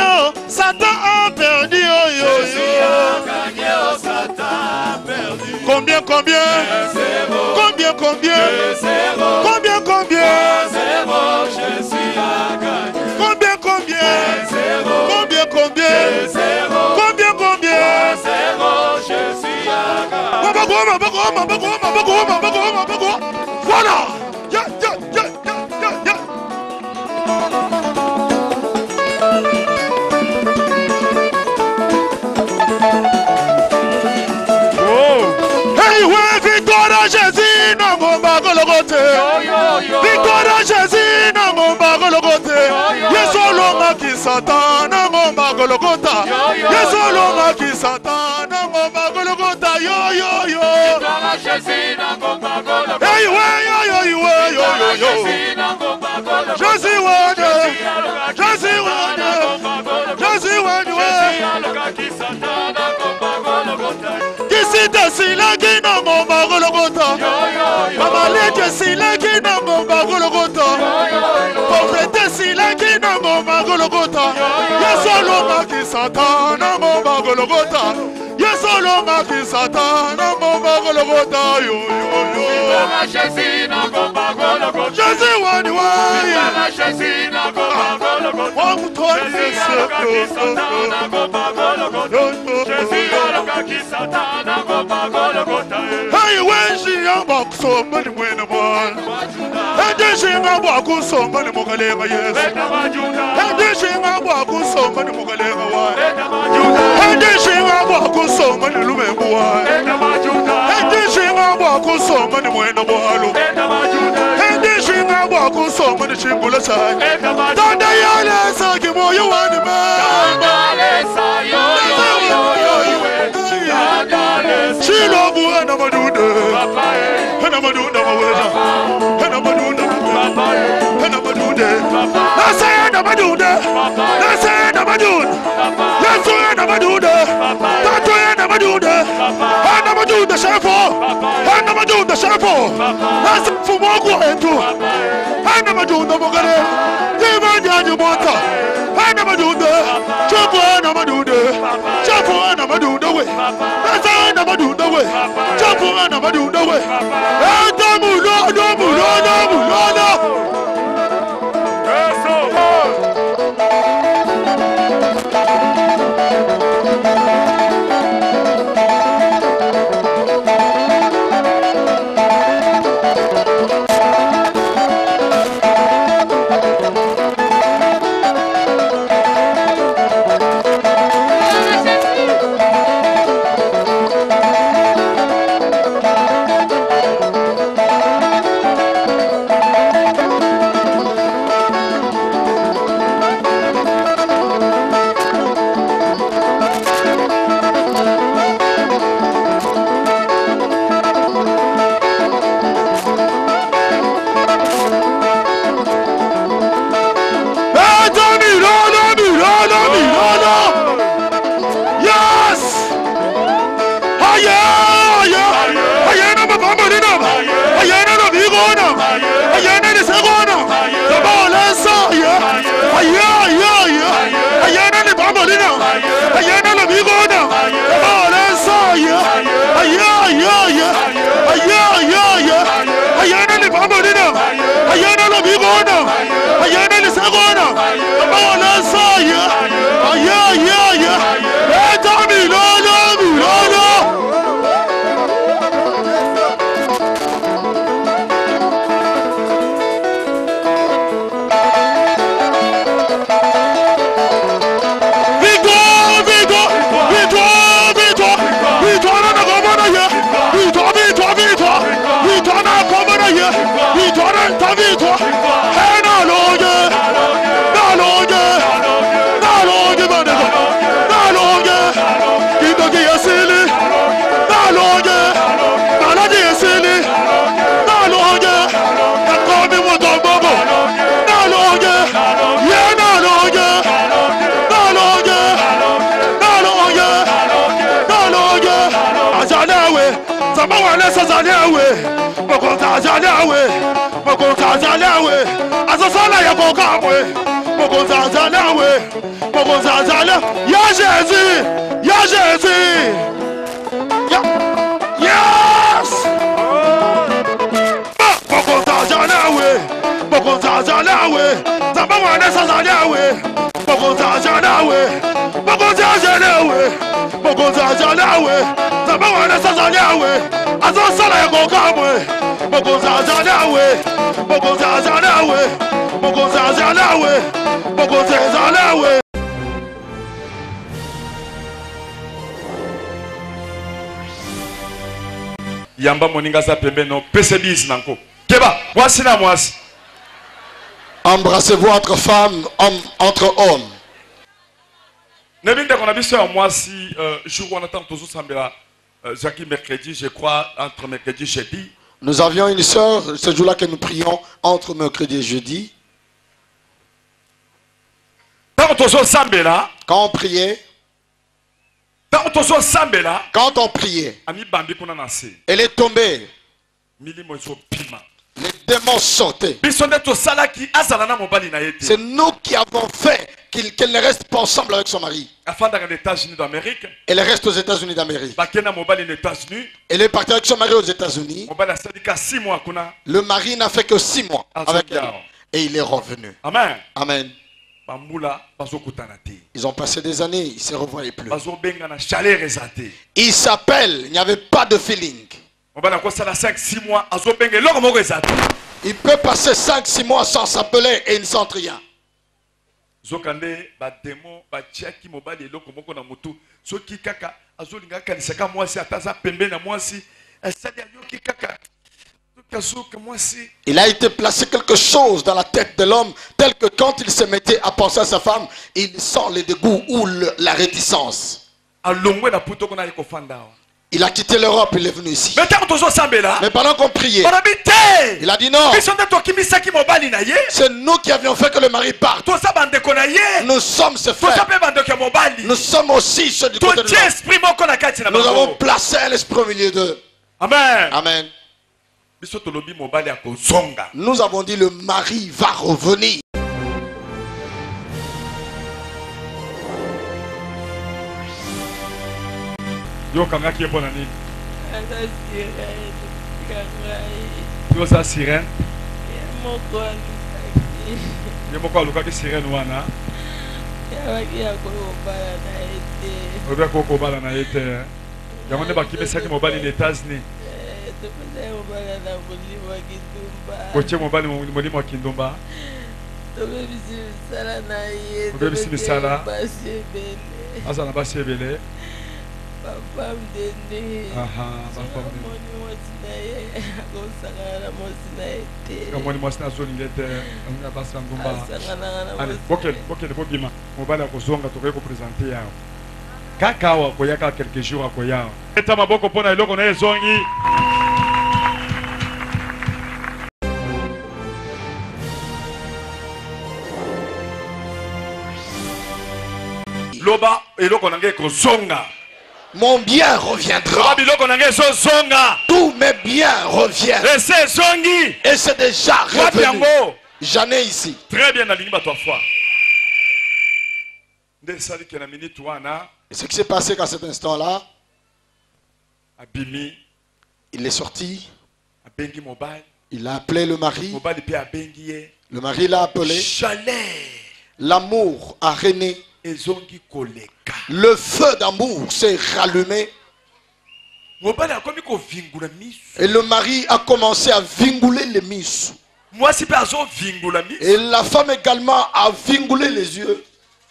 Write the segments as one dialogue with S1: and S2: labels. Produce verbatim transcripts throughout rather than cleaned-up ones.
S1: oh, Satan a perdu, oh, yo, yo.
S2: Jésus a gagné, oh, Satan a perdu.
S1: Combien, combien? Combien, combien? Combien, combien?
S2: Jésus a gagné.
S1: Combien, combien? Combien, combien? Combien, combien?
S2: Jésus a gagné.
S1: Voilà. Yeah, yeah, yeah, yeah, yeah. Hey, ouais, victoire à Jésus, non, mon bago le côté. Victoire à Jésus, non, mon bago le côté. Yes, solo ma qui Satan, non, mon bago le côté. Yes, solo ma qui Satan, non, mon bago le côté. Yo, yo, yo.
S2: Victoire à Jésus, non, mon bago le côté.
S1: Hey, ouais, yo, yo, yo, yo, yo, yo. Jésus, ouais, Jésus, ouais, Jésus, Kisita sila kina ngomba gologota. Mama leke sila kina ngomba gologota. Profete sila kina ngomba gologota. Yesolo maki satana ngomba gologota. Yesolo maki satana ngomba gologota. Yo yo yo. Jésus wani wani. Wamutoye se. Hey, when she young box so many win a ball. And then she young walk so many Mogalega, yes. And then she young walk so many Mogalega, and then she young walk so many Lumemboa. And then she young walk so many win a ball. And then she young walk so many Chimbula side. Don't the yellow saki more you want the she love you and I'm a dude, and I'm a dude, and I'm a dude, and I'm a dude. I said I'm a dude, I said I'm a dude. Yes, I'm a dude, that's why I'm a dude. And I'm a dude, the chef, and I'm a dude, the chef. That's for more going to. And I'm a dude, the Mogare, even the water. And I'm a dude, chef, and I'm a dude, chef, and I'm a dude away. That's why I'm a dude away. Chef, and I'm a dude away. And I'm a dude, no, no, no, no. Azalewe, mokonzaza lewe azosala ya kokamwe mokonzaza lewe mokonzaza lewe ya Jésus ya Jésus ya yes mokonzaza lewe mokonzaza lewe zamba mwana sasa lewe mokonzaza lewe mokonzaza lewe mokonzaza lewe zamba mwana sasa lewe azosala ya kokamwe mokonzaza lewe mokonzaza lewe mokonzaza lewe mokonzaza lewe yamba moninga za pembe no pese bis nanko keba mwasi na mwasi.
S3: Embrassez-vous entre femmes, hommes, entre hommes.
S1: Nebinde kona biso ya mwasi jour on attend toujours sambela Jacques mercredi je crois entre mercredi jeudi.
S3: Nous avions une sœur ce jour-là que nous prions entre mercredi et jeudi. Quand on priait, quand on priait, elle est tombée. Les démons sortaient. C'est nous qui avons fait qu'elle qu ne reste pas ensemble avec son mari. Elle reste aux États-Unis d'Amérique. Elle est partie avec son mari aux États-Unis. Le mari n'a fait que six mois avec elle. Et il est revenu.
S1: Amen.
S3: Amen. Ils ont passé des années, ils ne se revoyaient plus. Ils s'appellent, il n'y avait pas de feeling. Il peut passer cinq six mois sans s'appeler et il ne sent rien.
S1: Zokande ba démon ba tchaki mobali eloko moko na mutu soki kaka azolinga kanisaka mwasi ataza pembe na mwasi asali yoki kaka kazuka mwasi.
S3: Il a été placé quelque chose dans la tête de l'homme tel que quand il se mettait à penser à sa femme, il sent le dégoût ou le, la réticence.
S1: Alongwe na puto kona yeko fanda.
S3: Il a quitté l'Europe, il est venu ici.
S1: Mais
S3: pendant qu'on priait, il a dit non. C'est nous qui avions fait que le mari parte. Nous sommes ses frères. Nous sommes aussi ceux du côté de l'homme. Nous avons placé un esprit au milieu d'eux.
S1: Amen.
S3: Amen. Nous avons dit le mari va revenir.
S1: Yo kanga qui est bon année. Yo sa sirène. Yo moko aluka ki sirène wana. Obe ko ko bala na ete. Yango ne bakime saki mobali les États-Unis. Koche mobali moli mo kindumba. Obe bisi misala. Asa na basi ebele. Papa mdende. Aha, papa mdende. Kamoni mwasina zolingete, anga basa ngumba. Allez, bokel, bokel bobima. Mobala kozonga tokoye ko présenter yao. Kaka wa koyaka quelques jours akoyao. Eta maboko pona eloko na ezongi. Loba eloko na nge kozonga.
S3: Mon bien reviendra. Tous mes biens reviennent. Et c'est déjà revenu. J'en ai ici.
S1: Très bien, toi.
S3: Et ce qui s'est passé qu'à cet instant-là, il est sorti. Il a appelé le mari. Le mari l'a appelé. L'amour a régné. Le feu d'amour s'est rallumé. Et le mari a commencé à vingouler les mises. Et la femme également a vingouler les yeux.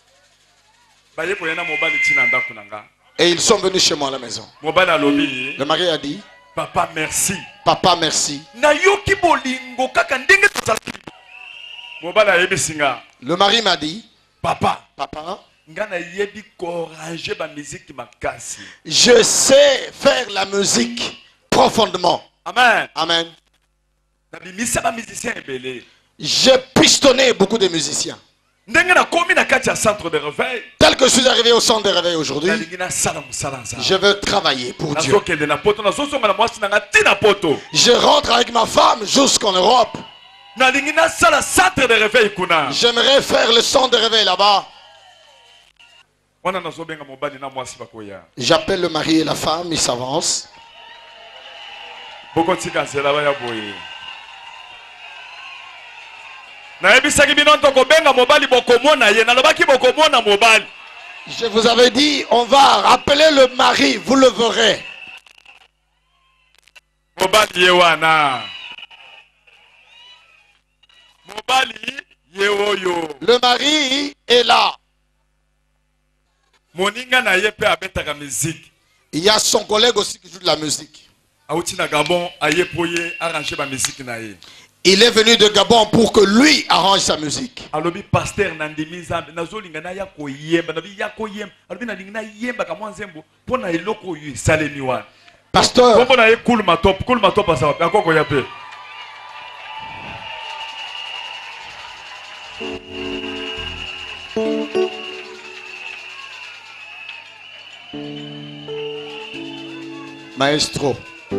S3: Et ils sont venus chez moi à la maison. Le mari a dit,
S1: Papa merci.
S3: Papa merci. Le mari m'a dit,
S1: Papa,
S3: Papa, je sais faire la musique profondément.
S1: Amen.
S3: Amen. J'ai pistonné beaucoup de musiciens. Tel que je suis arrivé au centre de réveil aujourd'hui, je veux travailler pour Dieu. Je rentre avec ma femme jusqu'en Europe. J'aimerais faire le son de réveil là-bas. J'appelle le mari et la femme, ils s'avancent. Je vous avais dit, on va rappeler le mari, vous le verrez. Le mari est là. Il y a son collègue aussi qui joue de la musique. Il est venu de Gabon pour que lui arrange sa musique. Pasteur, maestro.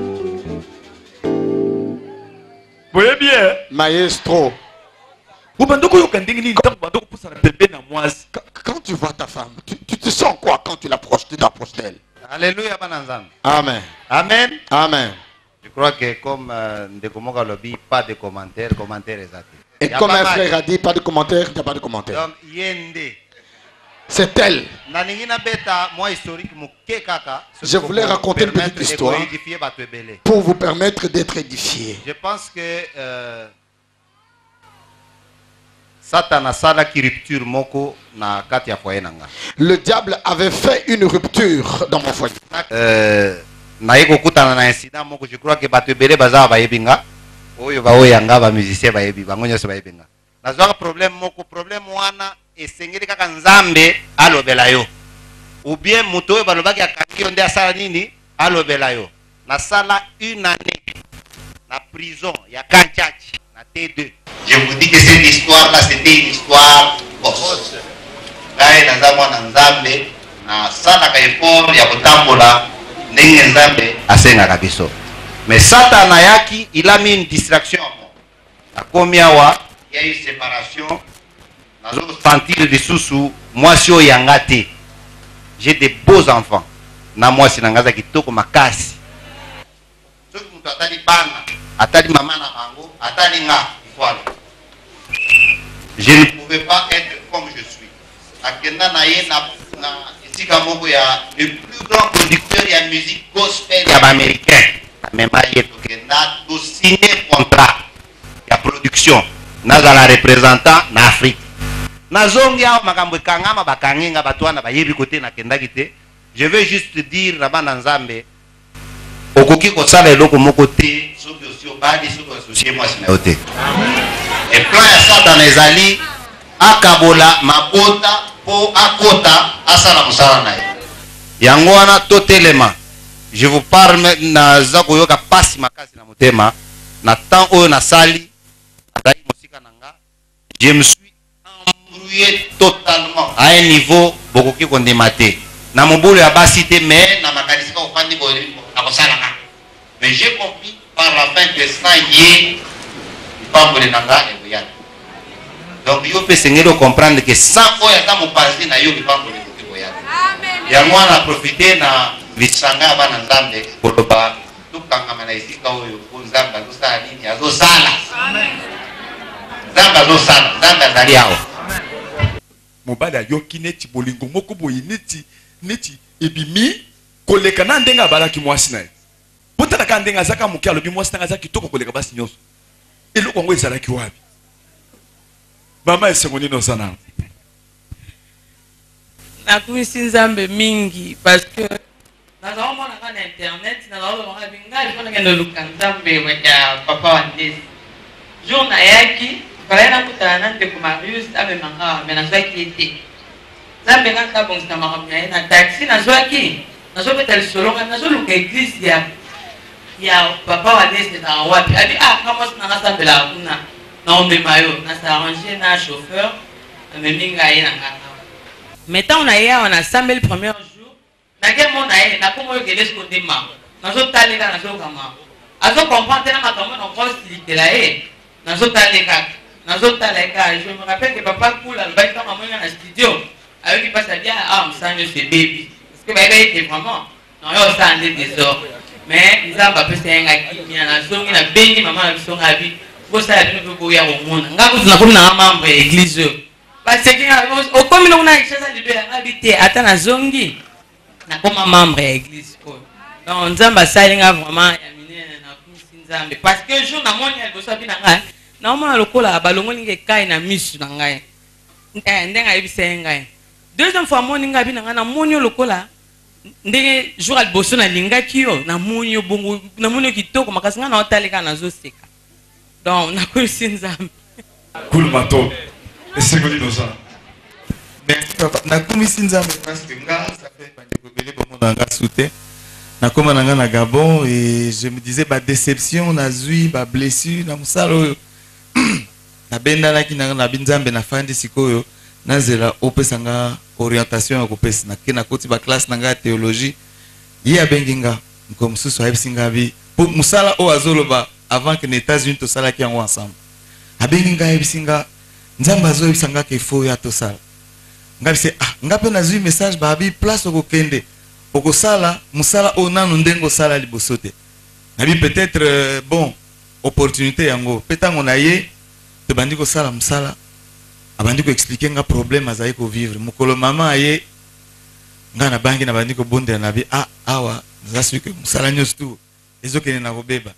S1: Voyez bien.
S3: Maestro.
S1: Quand
S3: tu vois ta femme, tu, tu te sens quoi quand tu l'approches, tu t'approches d'elle?
S4: Alléluia.
S3: Amen.
S4: Amen.
S3: Amen.
S4: Je crois que comme euh, Ndekomoka Lobi, pas de commentaires, commentaires exacts.
S3: Et comme un frère a dit, pas de commentaires, il n'y a pas de commentaires.
S4: Donc, yende.
S3: C'est elle. Je voulais raconter une petite histoire pour vous permettre d'être édifié.
S4: Je pense que euh, Satan sala ki rupture moko na kati ya foyer nanga.
S3: Le diable avait fait une rupture dans mon foyer.
S4: Euh, na yeko kutana na incident moko, je crois que bato belé baza ba yebinga. Oyo ba oyanga ba musicien ba yebi, ba ngonyo se ba yebinga. Na zwa problème moko, problème wana esengeli kaka nzambe alobela yo. Ou bien muto oyo balobaki akangi onde asala nini alobela yo. Na sala une année na prison ya Kanchachi na T deux. Je vous dis que cette histoire là c'était une histoire fausse. Gaye na zamwa na nzambe na sala ka effort ya kutambola ndenge nzambe asenga kabiso. Mais Satan ayaki, il a mis une distraction. A combien wa il y a eu séparation. Nazo sentir de sousou moi si oyangate. J'ai des beaux enfants. Na moi si nangaza kitoko makasi. Soki mutu atali bana, atali mama na bango, atali nga voilà. Je ne pouvais pas être comme je suis. Akenda na ye na na isika moko ya le plus grand producteur ya musique gospel ya américain. Même aye tokenda to signer contrat ya production. Naza la représentant na Afrique. Nazongi au makambo kangama bakangenga batwana bayebi kote na kenda kite. Je veux juste dire na bana nzambe okoki kosala eloko moko te soki osi obali soki associé moi sina yote. Et plan ya Satan ezali akabola mabota po akota asala musala na ye. Yango wana totelema. Je vous parle na zako yoka pasi makasi na motema na temps oyo na sali azali musika nanga. Je me suis embrouillé totalement à un niveau beaucoup qui condamné. Na mobulu ya basi te mais na makanisika ofandi bo akosalaka. Mais j'ai compris par la fin que sans yé pambole nanga e boyana. Donc yo peut sengelo comprendre que sans oya ta mo pasi na yo pambole ko boyana. Amen. Ya moi na profiter na lisanga bana nzambe koloba tukanga mana isika oyo ko nzamba zo sala nini azo sala. Amen. Nzamba zo sala, nzamba ndali yao.
S1: Mobali ayoki neti bolingo moko boyi neti neti ebimi koleka na ndenga balaki mwasi naye. Botala ka ndenga zaka muki alobi mwasi nanga zaki toko koleka basi nyoso. Eloko ngo ezalaki wapi? Mama esengoni no sana.
S5: Na kumisi nzambe mingi parce que na zawo mona ka na internet na zawo mona bingali kona ngendo lukanzambe wa papa wa ndezi. Jour na yaki Bayana kutana nte kumarius ame manga mena zwaki ete. Zambe ngaka bongisa makamya na taxi na zwaki. Na zo beta lisolonga na zo luka église ya ya papa wa neste na wapi. Abi ah kama sina ngasa bela kuna na ombe mayo na s'arranger na chauffeur ame minga ye na ngaka. Mettons na ya on a sambe le premier jour. Na ke mon na ye na komo yo gele sko ndema. Na zo talinga na zo kama. Azo comprendre na makambo na ko si de la ye. nazotala nazotala kaka. Je me rappelle que papa Koula le bail dans mon studio avec il passe bien ah on sent c'est baby parce que baby était vraiment non on sent des désordres mais ils ont pas pu c'est un gars qui vient na zongi na bengi maman na biso ngabi ko ça ya bino ko ya au monde ngabu na comme na membre église parce que au comme on a échange de deux habité ata na zongi na comme membre église ko donc nzamba salinga vraiment ya minene na kumisi nzambe parce que jour na moni ya bosa bina ngai na mona lokola balongo linge kai na misu na ngai eh ndenga yebise ngai deuxième fois moni ngai bina ngai na moni lokola ndenge jour al boso na lingaki yo na moni bongo na moni kitoko makasi nga na otaleka na zo seka donc na kumisi nzambe
S1: cool mato esengoli dosa
S6: merci papa na kumisi nzambe parce que nga ça fait pas de kobele bon na nga souté na koma na nga na Gabon et je me disais ba déception na zui ba blessure na musalo na benda na kina na binzambe na fandi sikoyo na zela opesa nga orientation ya kopesa na kina koti ba classe na nga théologie yi abenginga comme susu abisinga bi pour musala o azoloba avant que les États-Unis to sala ki yango ensemble abenginga abisinga nzamba azo ebisanga ke fo ya to sala ngabi se ah ngape na zui message ba bi place ko kende oko sala musala o nanu ndengo sala libosote nabi peut-être euh, bon opportunité yango petango na ye te bandi ko sala musala abandi ko expliquer nga problème azai ko vivre mukolo mama aye nga na bangi na bandi ko bonde na bi ah awa zasu ke musala nyostu ezokene na kobeba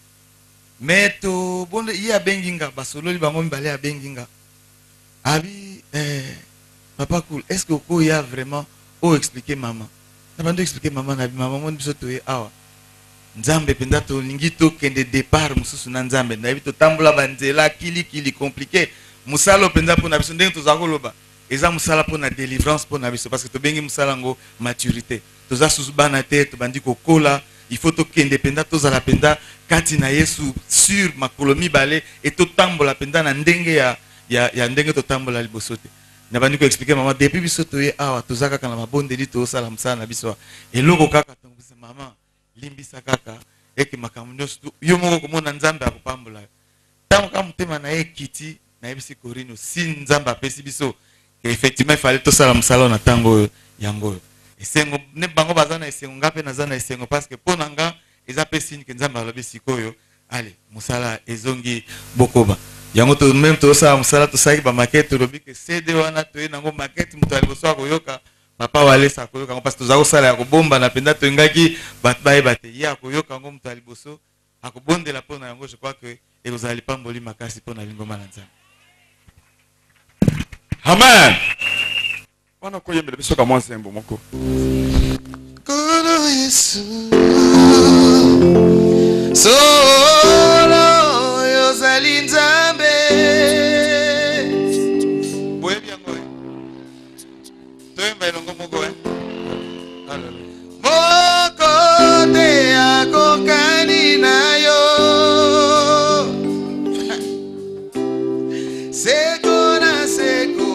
S6: meto bonde iya benginga basololi bango mbale ya benginga abi eh papa cool est-ce que ko ya vraiment o expliquer maman na bandi expliquer maman na bi maman mon biso to awa nzambe penda to lingi to kende départ mususu na nzambe na bito tambula banzela kili kili compliqué musala penda pona biso ndenge tozakoloba eza musala pona délivrance pona biso parce que to bengi musala ngo maturité toza susu bana te to bandi kokola il faut to kende penda to zala penda kati na Yesu sur makolomi balé et to tambola penda na ndenge ya ya, ya ndenge to tambola libosote na bandi ko expliquer maman depuis biso to ye awa tozaka kana mabondeli to sala musala na biso eloko kaka to maman limbisa kaka eke makambo yo moko komona nzambe akopambola tango kama mutema na ye kiti na yebisi korino si nzambe apesi biso que effectivement il fallait to sala musala na tango yango esengo ne bango bazana esengo ngape na zana esengo parce que pona nga eza pesi ni nzambe alobi sikoyo allez musala ezongi bokoba yango to même to sala musala to saki ba maquette lobi que C D wana to nango maquette muto aliboso akoyoka papa wale sa koyoka parce que tozako sala ya kobomba na penda to ngaki bat bae bate ya koyoka ngo muto aliboso akobondela pona yango je crois que ekozali pamboli makasi pona lingoma na nzambe.
S1: Amen. Wana koyembele biso ka mwanze mbo moko.
S6: Kono Yesu. Solo yozali nzambe. Boye byango. Toyemba elongo moko eh. Hallelujah. Moko te akokani na yo. Seko na seko.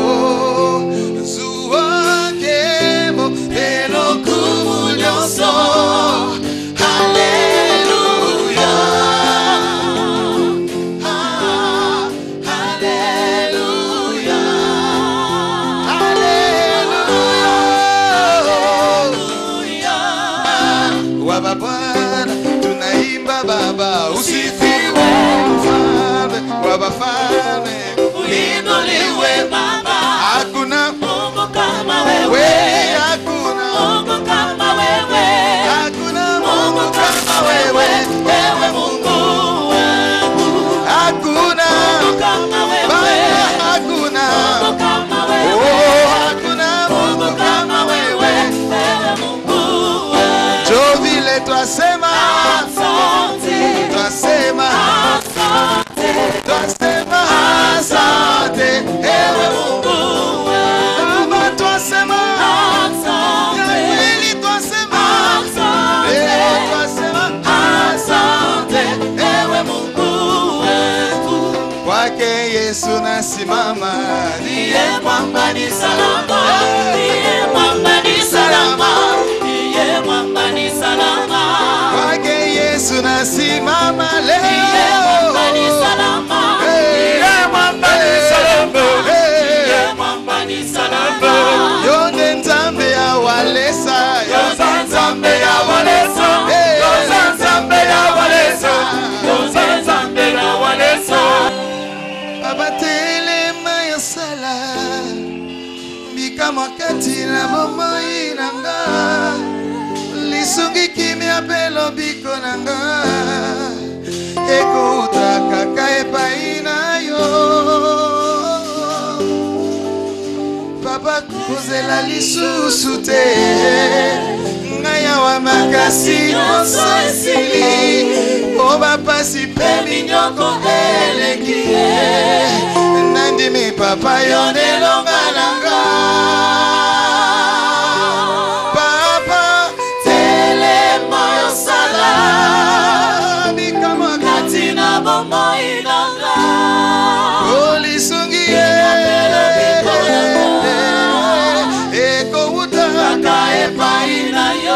S2: Uinuliwe Baba,
S6: hakuna
S2: Mungu kama wewe,
S6: hakuna
S2: Mungu kama wewe,
S6: hakuna
S2: Mungu kama wewe, wewe Mungu wangu,
S6: hakuna
S2: Mungu kama wewe,
S6: hakuna
S2: Mungu kama wewe,
S6: oh hakuna
S2: Mungu kama wewe, wewe Mungu wangu.
S6: Jo vile twasema,
S2: Asante,
S6: twasema,
S2: asante,
S6: twasema asante, ewe Mungu wangu. Baba twasema asante, kweli twasema asante, eh twasema asante, ewe Mungu wangu. Kwake Yesu nasimama,
S2: ndiye mwamba ni salama, ndiye mwamba ni salama, ndiye mwamba ni salama.
S6: kwake Yesu nasimama leo,
S2: Ndiye mwamba ni salama,
S6: Écoute kaka epai na yo papa kozela lisusu te ngai awa makasi nyonso esili po bapasi mpe minyoko eleki nandimi papa yo nelonga nanga papa telema yosala bikama kati na bomoi nanga olisungi ye ekouta kaka epai na yo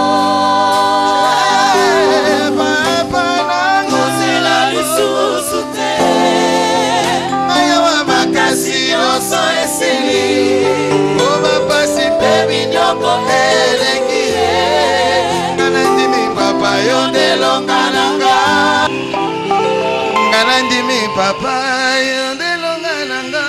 S6: papa nangozela lisusu te mayawa makasi nyonso esili po bapasi mpe minyoko elengi ngana ndimi papa yo ndelonga nanga ngana ndimi papa yo ndelonga nanga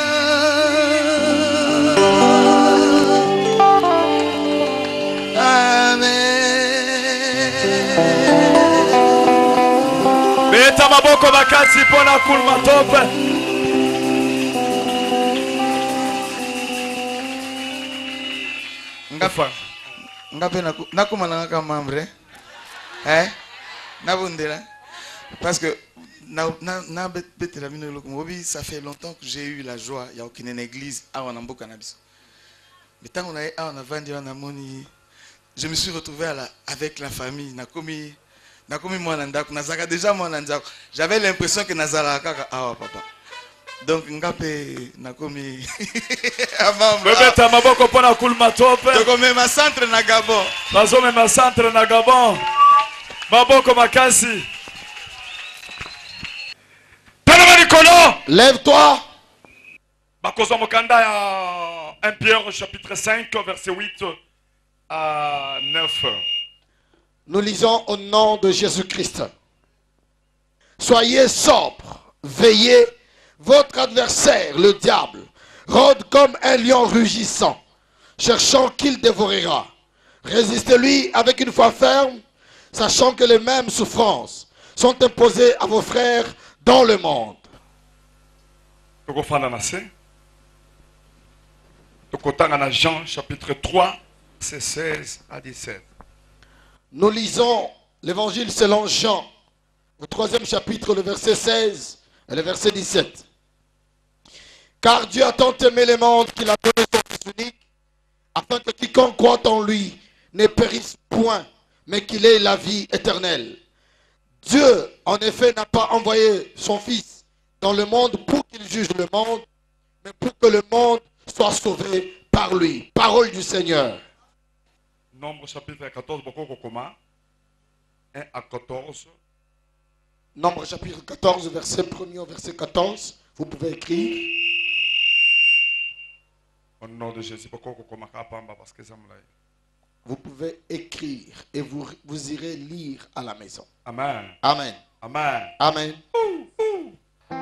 S1: beta maboko bakati pona kulma tope
S6: ngafa ngape nakuma nanga membre eh nabundela parce que na na na betela bino lokumo bi ça fait longtemps que j'ai eu la joie ya okine na église awa na mboka na biso mais tant on a awa na vandi na moni je me suis retrouvé à la, avec la famille nakomi nakomi mwana ndako nazaka déjà mwana ndako j'avais l'impression que nazala kaka awa papa donc ngape nakomi
S1: amamba beta maboko pona kulma tope
S6: tokome ma centre na Gabon
S1: bazome ma centre na Gabon maboko makasi
S3: lève-toi.
S1: un Pierre chapitre cinq verset huit à neuf.
S3: Nous lisons au nom de Jésus-Christ. Soyez sobres, veillez, votre adversaire, le diable, rôde comme un lion rugissant, cherchant qui le dévorera. Résistez-lui avec une foi ferme, sachant que les mêmes souffrances sont imposées à vos frères dans le monde.
S1: Jean chapitre trois, verset seize à dix-sept.
S3: Nous lisons l'évangile selon Jean, au troisième chapitre, le verset seize et le verset dix-sept. Car Dieu a tant aimé le monde qu'il a donné son Fils unique, afin que quiconque croit en lui ne périsse point, mais qu'il ait la vie éternelle. Dieu, en effet, n'a pas envoyé son Fils dans le monde pour qu'il juge le monde, mais pour que le monde soit sauvé par lui. Parole du Seigneur.
S1: Nombre chapitre quatorze, un à quatorze.
S3: Nombre chapitre quatorze, verset premier au verset quatorze. Vous pouvez écrire.
S1: Au nom de Jésus,
S3: vous pouvez écrire et vous, vous irez lire à la maison.
S1: Amen.
S3: Amen.
S1: Amen.
S3: Amen.
S1: Ouh, ouh.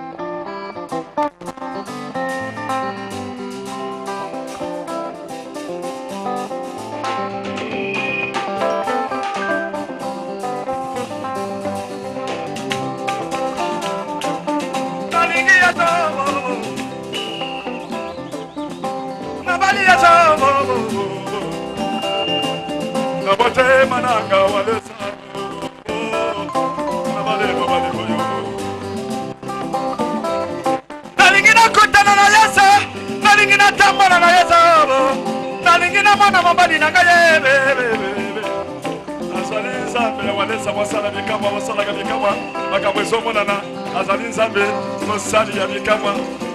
S1: Nalingina kutana na Yesu, nalingina tambana na Yesu, nalingina mwana mabadi na gaye bebe. Azali nzambe walesa wasala bikama wasala bikama makamwezo monana azali nzambe mosali ya bikama.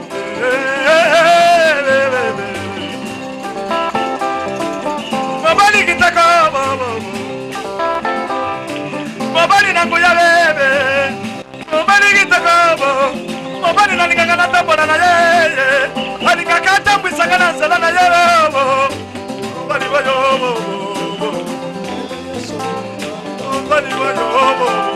S1: Mabali kitaka baba, mabali nangu ya bebe, mabali kitaka baba, mabali nalinga na tambona na yeye, alinga kata mbisanga na sala na yeye, mabali bayo, mabali bayo.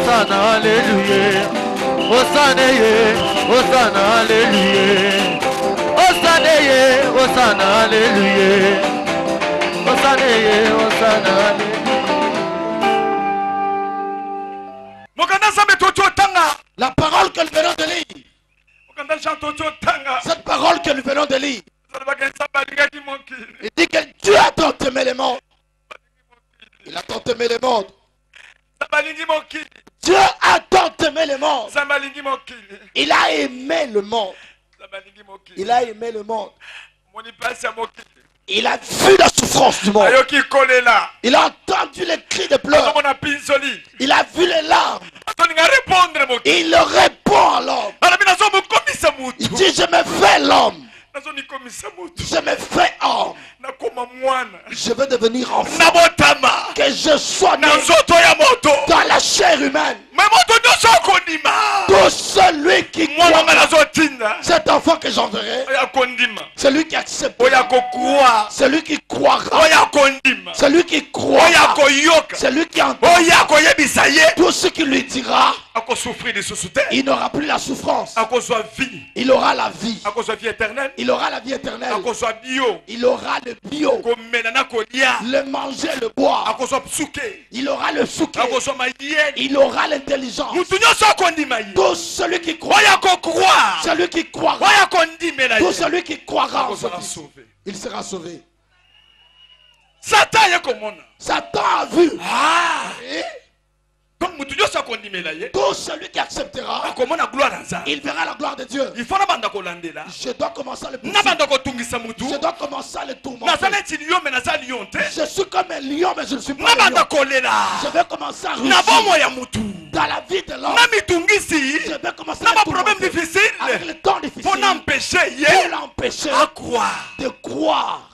S7: Hosanna, Alléluia. Hosanna, Hosanna, Alléluia. Hosanna, Hosanna, Alléluia. Hosanna, Hosanna, Alléluia.
S3: La parole que nous venons de lire. Cette parole que nous venons de lire. Il dit que Dieu a tant aimé le monde. Il a tant aimé le monde. Dieu a tant aimé le monde. Il a aimé le monde. Il a aimé le monde. Il a vu la souffrance du monde. Il a entendu les cris de pleurs. Il a vu les larmes. Il répond à l'homme. Il dit, je me fais l'homme. Je me fais homme. Je veux devenir enfant. Que je sois né dans la chair humaine. Tout celui qui croit, cet enfant que j'enverrai, celui qui accepte, celui qui croira, celui qui croira, celui qui entend, tout ce qui lui dira, il n'aura plus la souffrance. Il aura la vie. Il aura la vie éternelle. Il aura le bio. Le manger, le boire. Il aura le souké. Il aura l'intelligence. Tout celui qui croit, celui qui croira, tout celui qui croira, il sera sauvé. Satan a vu. Et tout celui qui acceptera, il verra la gloire de Dieu. Je dois commencer à le poursuivre. Je dois commencer à le tourmenter. Je suis comme un lion, mais je ne suis pas un lion. Je vais commencer à rugir dans la vie de l'homme. Je vais commencer à le tourmenter avec le temps difficile pour l'empêcher de croire,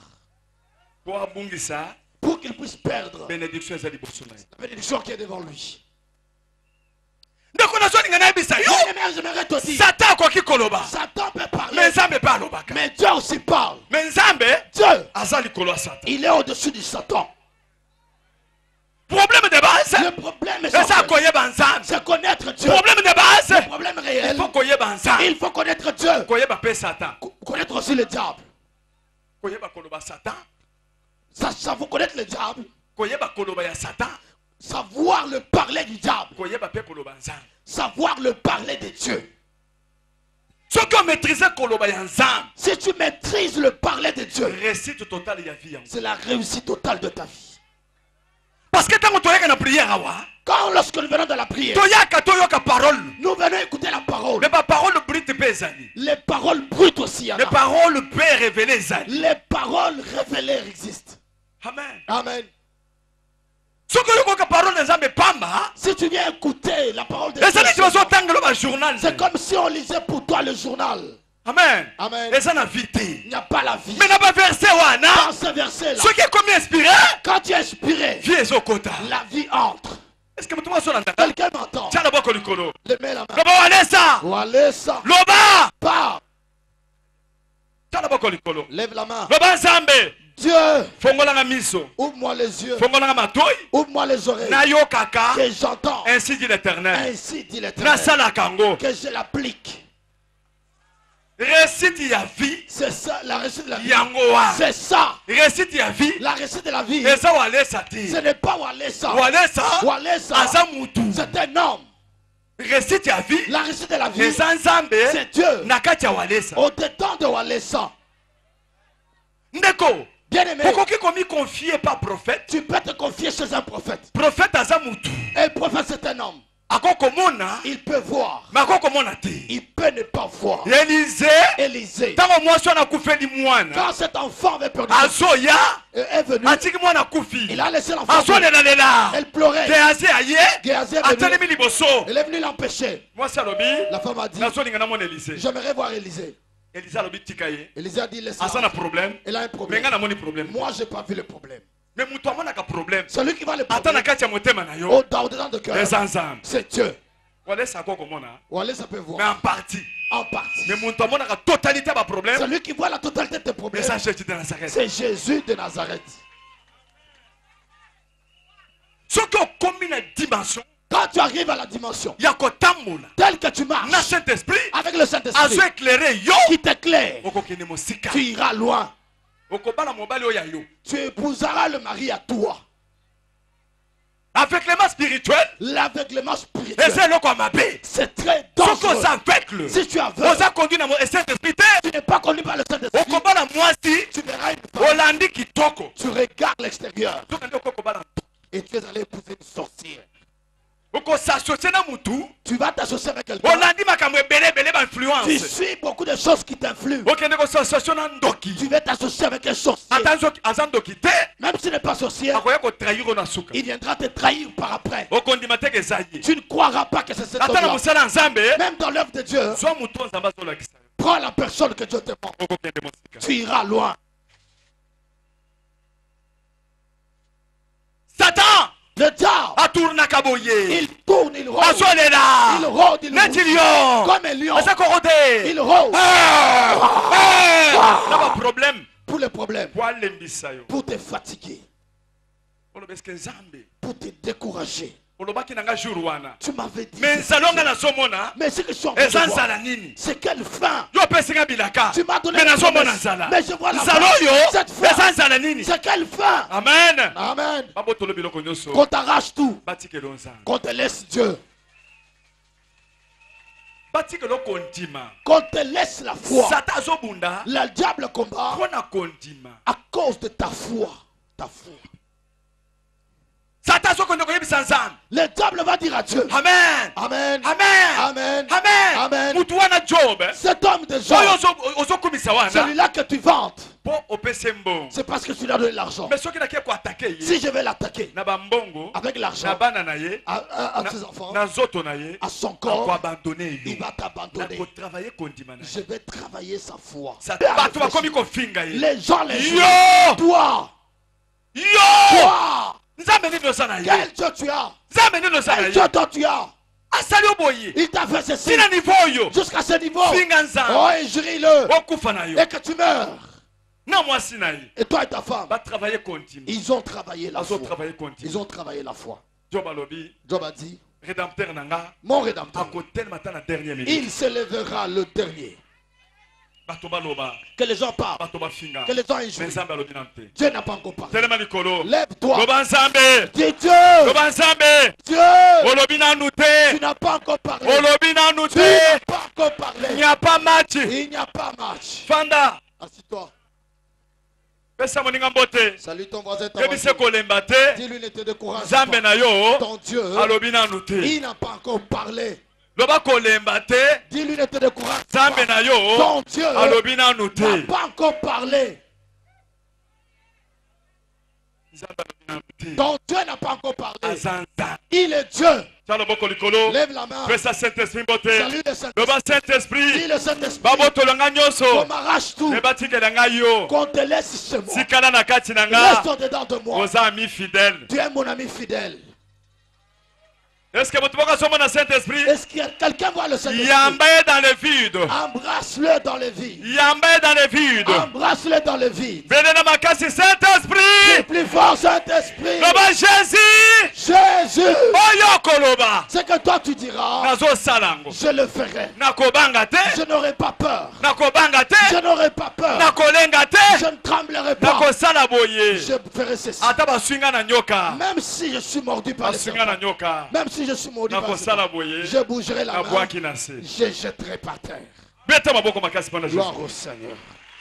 S3: pour qu'il puisse perdre la bénédiction qui est devant lui. Satan peut parler, mais Dieu aussi parle. Dieu, il est au-dessus du Satan.
S1: Problème de base,
S3: le problème est
S1: c'est
S3: connaître Dieu.
S1: Problème de base,
S3: le problème réel, il faut connaître Dieu. Connaître aussi le diable. Ça, vous connaître le diable. Savoir le parler du diable. Savoir le parler de Dieu. Si tu maîtrises le parler de Dieu, c'est la réussite totale de ta vie.
S1: Parce que
S3: quand lorsque nous venons dans la prière, nous venons écouter la parole. Les paroles brutes aussi.
S1: Les paroles peuvent révéler.
S3: Les paroles révélées existent.
S1: Amen.
S3: Amen.
S1: Si
S3: tu viens écouter la parole de Dieu, c'est comme si on lisait pour toi le journal.
S1: Amen.
S3: Amen.
S1: Il
S3: n'y a pas la vie.
S1: Mais dans
S3: ce verset-là, quand tu es inspiré, la vie entre.
S1: Est-ce que
S3: quelqu'un m'entend?
S1: Le
S3: mets la main. Walesa.
S1: Loba.
S3: Pas. Lève la main. Dieu, ouvre-moi les yeux, ouvre-moi les oreilles, que j'entends,
S1: ainsi dit l'Éternel,
S3: ainsi dit l'Éternel, que je l'applique. C'est ça, la réussite de la vie. C'est ça. La réussite de la vie. Ce n'est pas Walesa. Walesa, c'est un homme. La réussite de la vie, c'est Dieu. Au-dedans de Walesa. Bien aimé, tu peux te confier chez un prophète. Et le prophète, c'est un homme. Il peut voir. Il peut ne pas voir.
S1: Élisée,
S3: Élisée, quand cet enfant avait perdu, est venu, il a laissé l'enfant. Elle pleurait. Géhazi est venu l'empêcher. La femme a dit, j'aimerais voir Élisée. Élisée a dit, laisse-la. Elle a un problème. Moi, je n'ai pas vu le problème. Celui qui va le problème au-dedans de cœur, c'est Dieu. Walesa peut voir.
S1: Mais en partie.
S3: En partie.
S1: Mais la totalité de problème.
S3: Celui qui voit la totalité de tes problèmes, c'est Jésus de Nazareth. Quand tu arrives à la dimension telle que tu marches avec le Saint-Esprit qui t'éclaire, tu iras loin. Tu épouseras le mari à toi.
S1: Aveuglement spirituel,
S3: l'aveuglement spirituel, c'est très dangereux. Si tu es aveugle, tu n'es pas conduit par le Saint-Esprit, tu verras une femme, tu regardes l'extérieur et tu es allé épouser une sorcière. Tu vas t'associer avec quelqu'un. Tu suis beaucoup de choses qui t'influent. Tu vas t'associer avec un sorcier. Même s'il n'est pas sorcier, il viendra te trahir par après. Tu ne croiras pas que c'est cet homme-là. Même dans l'œuvre de Dieu, prends la personne que Dieu te montre. Tu iras loin.
S1: Satan,
S3: le diable, il tourne, il rôde, il rôde, il rôde, comme un lion, il rôde.
S1: Pas de problème.
S3: Pour les problèmes, pour te fatiguer, pour te décourager. Tu m'avais dit, mais ce que je suis en train de voir, c'est quelle fin. Tu m'as donné la promesse, mais je vois la fin. Cette fin, c'est quelle fin.
S1: Amen.
S3: Amen. Qu'on t'arrache tout, qu'on te laisse Dieu, qu'on te laisse la foi. Le diable combat à cause de ta foi. Ta foi. Le diable va dire à Dieu.
S1: Amen.
S3: Amen.
S1: Amen.
S3: Amen. Amen. Cet homme de Job, celui-là que tu vantes, c'est parce que tu lui as donné l'argent. Si je vais l'attaquer avec l'argent, à, à, à ses enfants, à son corps, il va t'abandonner. Je vais travailler sa foi. Les gens les jugent. Toi, toi, quel Dieu tu as? Quel Dieu dont tu as? Il t'a fait ceci jusqu'à ce niveau. Oh, et jurie-le et que tu meurs. Et toi et ta femme, ils ont travaillé la foi. Ils ont travaillé la foi. Job a dit, mon rédempteur, il se lèvera le dernier. Que les gens parlent, que les gens injurient. Dieu n'a pas encore parlé. Lève-toi. Dis Dieu. Dieu. Tu n'as pas encore parlé. Tu n'as pas encore parlé.
S1: Il n'y a pas match.
S3: Il n'y a pas match.
S1: Fanda.
S3: Assis-toi.
S1: Salut
S3: ton voisin. Dis-lui ne te décourage pas. Ton Dieu, il n'a pas encore parlé. Dis-lui ne te décourage pas. Ton Dieu n'a pas encore parlé. Ton Dieu n'a pas encore parlé. Il est Dieu. Lève la main. Salut le Saint-Esprit. Dis le Saint-Esprit. Qu'on m'arrache tout. Qu'on te laisse chez moi. Reste dedans de moi. Tu es mon ami fidèle.
S1: Est-ce que
S3: Est-ce que quelqu'un voit le Saint-Esprit?
S1: Dans le vide.
S3: Embrasse-le dans le vide.
S1: dans le vide.
S3: Embrasse-le dans le vide.
S1: Saint-Esprit.
S3: C'est plus fort, Saint-Esprit.
S1: Jésus.
S3: Jésus. Ce que toi tu diras, je le ferai. Je n'aurai pas peur. Je n'aurai pas peur. Je ne tremblerai pas. Je ferai ceci. Même si je suis mordu par les serpents. Même si je suis mordu par les serpents. Je bougerai la main. Je jetterai par terre. Gloire au Seigneur.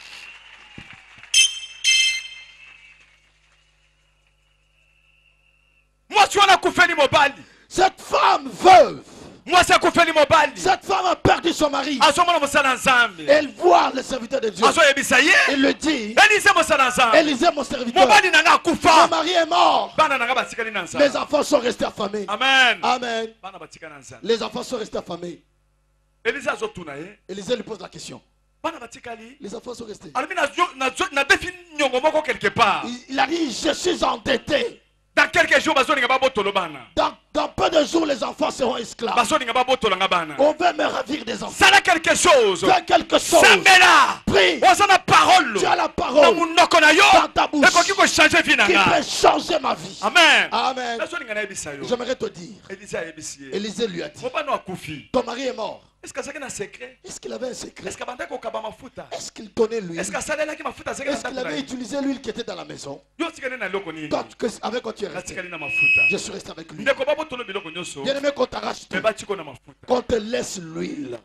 S3: Cette femme veuve, cette femme a perdu son mari. Elle voit le serviteur de Dieu. Elle le dit. Élisée, mon serviteur. Mon mari est mort. Les enfants sont restés affamés.
S1: Amen.
S3: Amen. Les enfants sont restés affamés. Élisée lui pose la question. Les enfants sont restés. Il a dit, je suis endetté.
S1: Dans quelques jours,
S3: Dans, dans peu de jours, les enfants seront esclaves. On veut me ravir des enfants.
S1: Ça a quelque chose.
S3: Fais quelque chose. Prie.
S1: Tu as la parole.
S3: Tu as la parole dans ta bouche qui peut changer ma vie.
S1: Amen.
S3: Amen. J'aimerais te dire. Élisée lui a dit, ton mari est mort.
S1: Est-ce que c'est un secret?
S3: Est-ce qu'il avait un secret?
S1: Est-ce qu'il
S3: Est-ce qu'il donnait l'huile?
S1: Est-ce
S3: qu'il avait utilisé l'huile qui était dans la maison? Quand, que, avec quoi tu es resté? Je suis resté avec lui. Bien aimé, qu'on t'arrache tout, qu'on te laisse l'huile.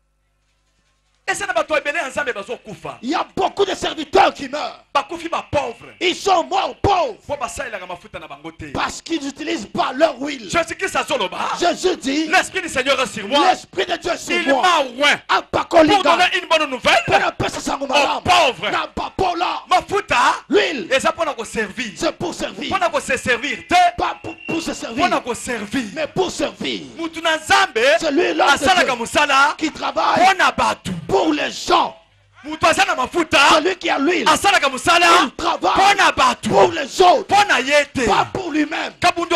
S3: Il y a beaucoup de serviteurs qui meurent. Ils sont morts pauvres parce qu'ils n'utilisent pas leur huile. Jésus dit,
S1: l'Esprit du Seigneur est sur moi.
S3: L'Esprit de Dieu est sur
S1: Il
S3: moi.
S1: m'a oint pour donner une bonne nouvelle aux pauvres.
S3: L'huile,
S1: c'est
S3: pour servir.
S1: Pour se servir.
S3: Pas pour, pour se servir,
S1: pour servir.
S3: mais pour servir.
S1: C'est
S3: lui qui travaille pour les gens. Celui qui a l'huile, il travaille pour les autres, pas pour lui-même.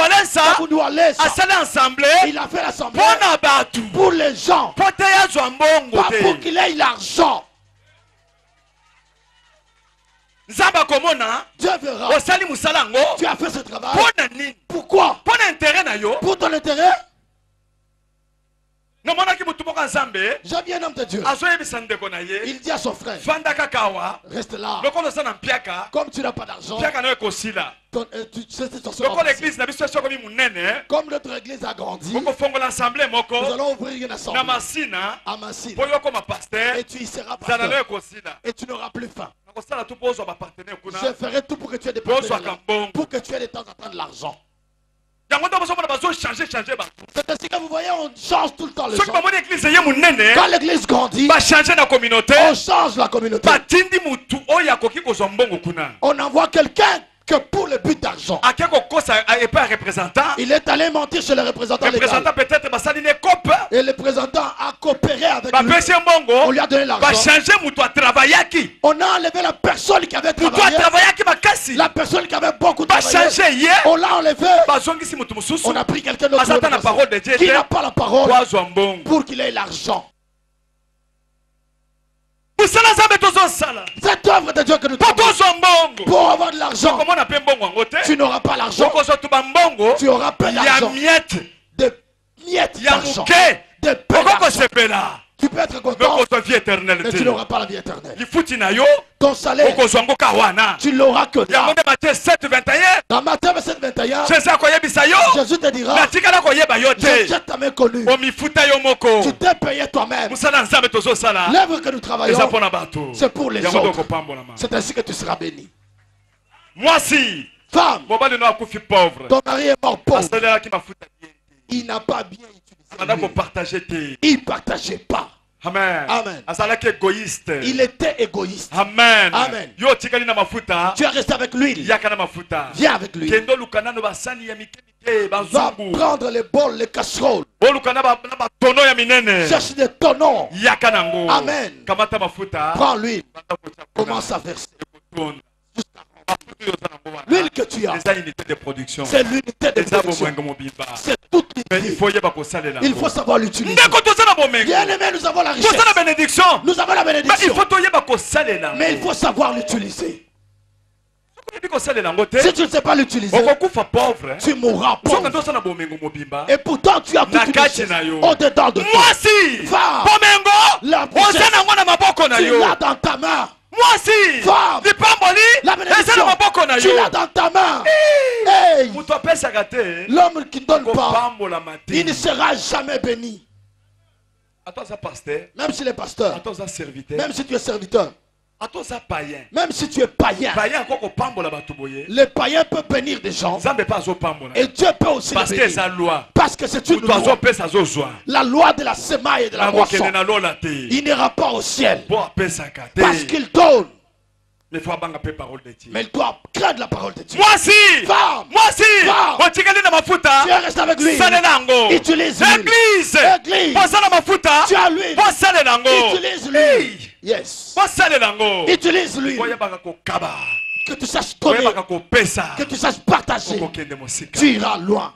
S3: Il a fait l'assemblée pour les gens, pas pour qu'il ait l'argent. Dieu verra. Tu as fait ce travail. Pourquoi? Pour ton intérêt. J'ai bien un homme de Dieu. Il dit à son frère, reste là. Comme tu n'as pas d'argent, ton, euh, tu, comme notre église a grandi, nous allons ouvrir une assemblée à Massine. Et tu y seras pasteur. Et tu n'auras plus faim. Je ferai tout pour que tu aies des partenaires, pour que tu aies de temps en temps de l'argent. C'est ainsi que vous voyez, on change tout le temps les gens. Quand l'église grandit, on change la communauté. On envoie quelqu'un que pour le but d'argent. Il est allé mentir chez le représentant légal. Et le représentant a coopéré avec lui. On lui a donné l'argent. On a enlevé la personne qui avait travaillé. La personne qui avait beaucoup travaillé. On l'a enlevé. On a pris quelqu'un d'autre qui n'a pas la parole pour qu'il ait l'argent. Cette œuvre de Dieu que nous faisons pour avoir de l'argent, tu n'auras pas l'argent, tu auras peu d'argent, de miettes d'argent, de peu d'argent. Tu peux être content, mais tu n'auras pas la vie éternelle. Ton salaire, tu l'auras que là. Dans Matthieu sept vingt et un, Jésus te dira, je t'ai jamais connu. Tu t'es payé toi-même. L'œuvre que nous travaillons, c'est pour les autres. C'est ainsi que tu seras béni.
S1: Moi si,
S3: femme, ton mari est mort pauvre. Il n'a pas bien utilisé. Il ne partageait pas.
S1: Amen.
S3: Amen.
S1: Égoïste.
S3: Il était égoïste.
S1: Amen.
S3: Amen. Tu es resté avec l'huile. Viens avec lui. Va prendre les bols, les casseroles. Cherche des tonneaux. Amen. Prends l'huile. Commence à verser. L'huile que tu as, c'est l'unité de production. C'est toute l'unité. Il faut savoir l'utiliser. Bien aimé, nous avons la richesse. Nous avons la bénédiction. Mais il faut savoir l'utiliser. Si tu ne sais pas l'utiliser, tu mourras pauvre. Et pourtant tu as toute une richesse au-dedans de toi. Va, la richesse, tu l'as dans ta main.
S1: Moi aussi,
S3: femme, la bénédiction, tu l'as dans ta main. Hey. L'homme qui ne donne pas, il ne sera jamais béni. Même si les pasteurs, même si tu es serviteur, même si tu es païen, les païens peuvent bénir des gens. Et Dieu peut aussi les bénir. Parce que c'est une loi. La loi de la semaille et de la moisson. Il n'ira pas au ciel. Parce qu'il donne. Mais il doit craindre la parole de Dieu.
S1: Moi aussi,
S3: femme,
S1: moi aussi,
S3: femme, tu es resté avec lui. Utilise
S1: l'église.
S3: Église. Tu as lui. Utilise lui. Yes. Utilise lui. que tu saches donner, que tu saches partager, tu iras loin.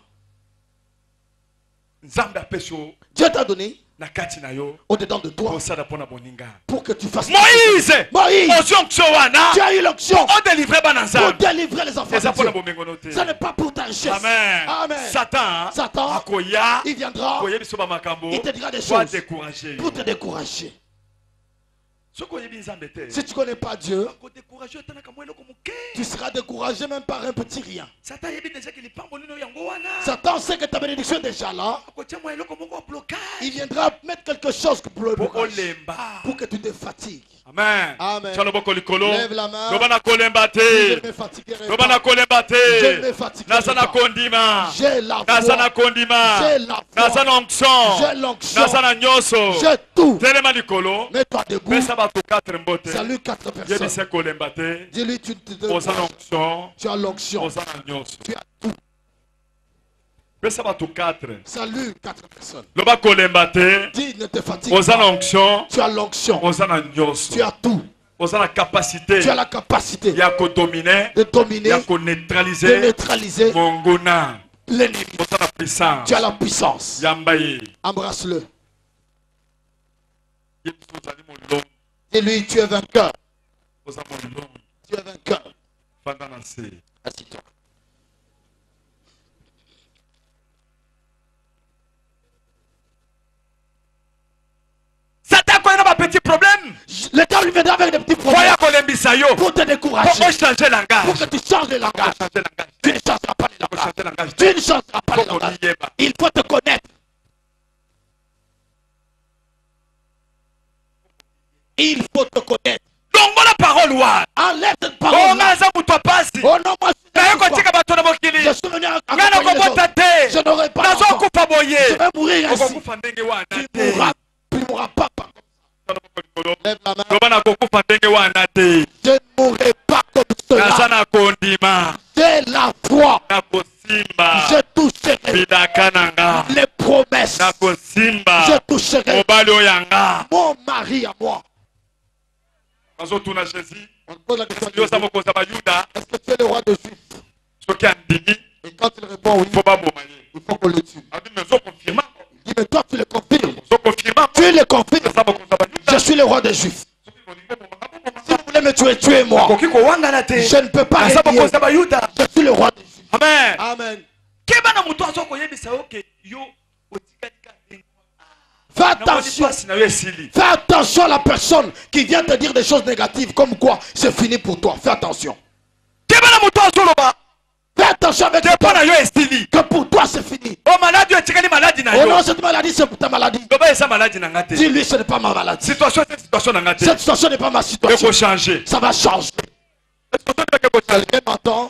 S3: Dieu t'a donné au-dedans de toi pour que tu fasses
S1: Moïse,
S3: Moïse, tu as eu l'onction
S1: pour délivrer
S3: les enfants de Dieu. Ce n'est pas pour ta richesse.
S1: Amen.
S3: Amen.
S1: Satan,
S3: Satan, il viendra, il te dira des choses pour te décourager. Si tu ne connais pas Dieu, tu seras découragé même par un petit rien. Satan sait que ta bénédiction est déjà là. Il viendra mettre quelque chose pour le blocage, pour que tu te fatigues.
S1: Amen.
S3: Amen.
S1: Lève
S3: la main.
S1: Je ne me fatiguerai pas. Je ne me fatiguerai pas. J'ai la foi. J'ai la foi. J'ai l'onction. J'ai tout. Mets-toi debout. Salue quatre personnes. Dis-lui, tu, tu, tu, tu as l'onction. Tu as tout. Salut quatre personnes. Dis, ne te fatigue pas. Tu as l'onction. Tu as tout. Tu as la capacité. Tu as la capacité de dominer, de neutraliser, de neutraliser l'ennemi. Tu as la puissance. Embrasse-le. Dis-lui, tu es vainqueur. Tu es vainqueur. Assis-toi. Satan, quand il a un petit problème,
S3: le diable viendra avec des petits problèmes pour te décourager,
S1: pour changer de langage.
S3: Pour que tu changes de langage. Tu ne changeras pas de langage. Tu ne changeras pas de langage. Il faut te connaître. Il faut te connaître.
S1: Donc, la parole,
S3: enlève cette parole. Oh, non, moi, je suis venu à je n'aurai pas d'enfant. Je vais mourir ainsi. Tu mourras. Tu ne mourras pas. Lève la main. Je ne mourrai pas comme cela. J'ai la foi. Je toucherai les promesses. Je toucherai mon mari à moi. On pose la question. Est-ce que tu es le roi de Juifs? Et quand il répond oui, il faut qu'on le tue. Il dit, mais toi tu le confirmes. Tu le confirmes. Je suis le roi des Juifs. Si vous voulez me tuer, tuez-moi. Je ne peux pas régner. Je suis le roi des Juifs.
S1: Amen.
S3: Amen. Fais attention. Fais attention à la personne qui vient te dire des choses négatives comme quoi c'est fini pour toi. Fais attention. Fais attention avec toi que pour toi c'est fini. Oh non, cette maladie c'est ta maladie. Dis-lui ce n'est pas ma maladie. Cette situation n'est pas ma situation. Ça va changer. Quelqu'un m'entend?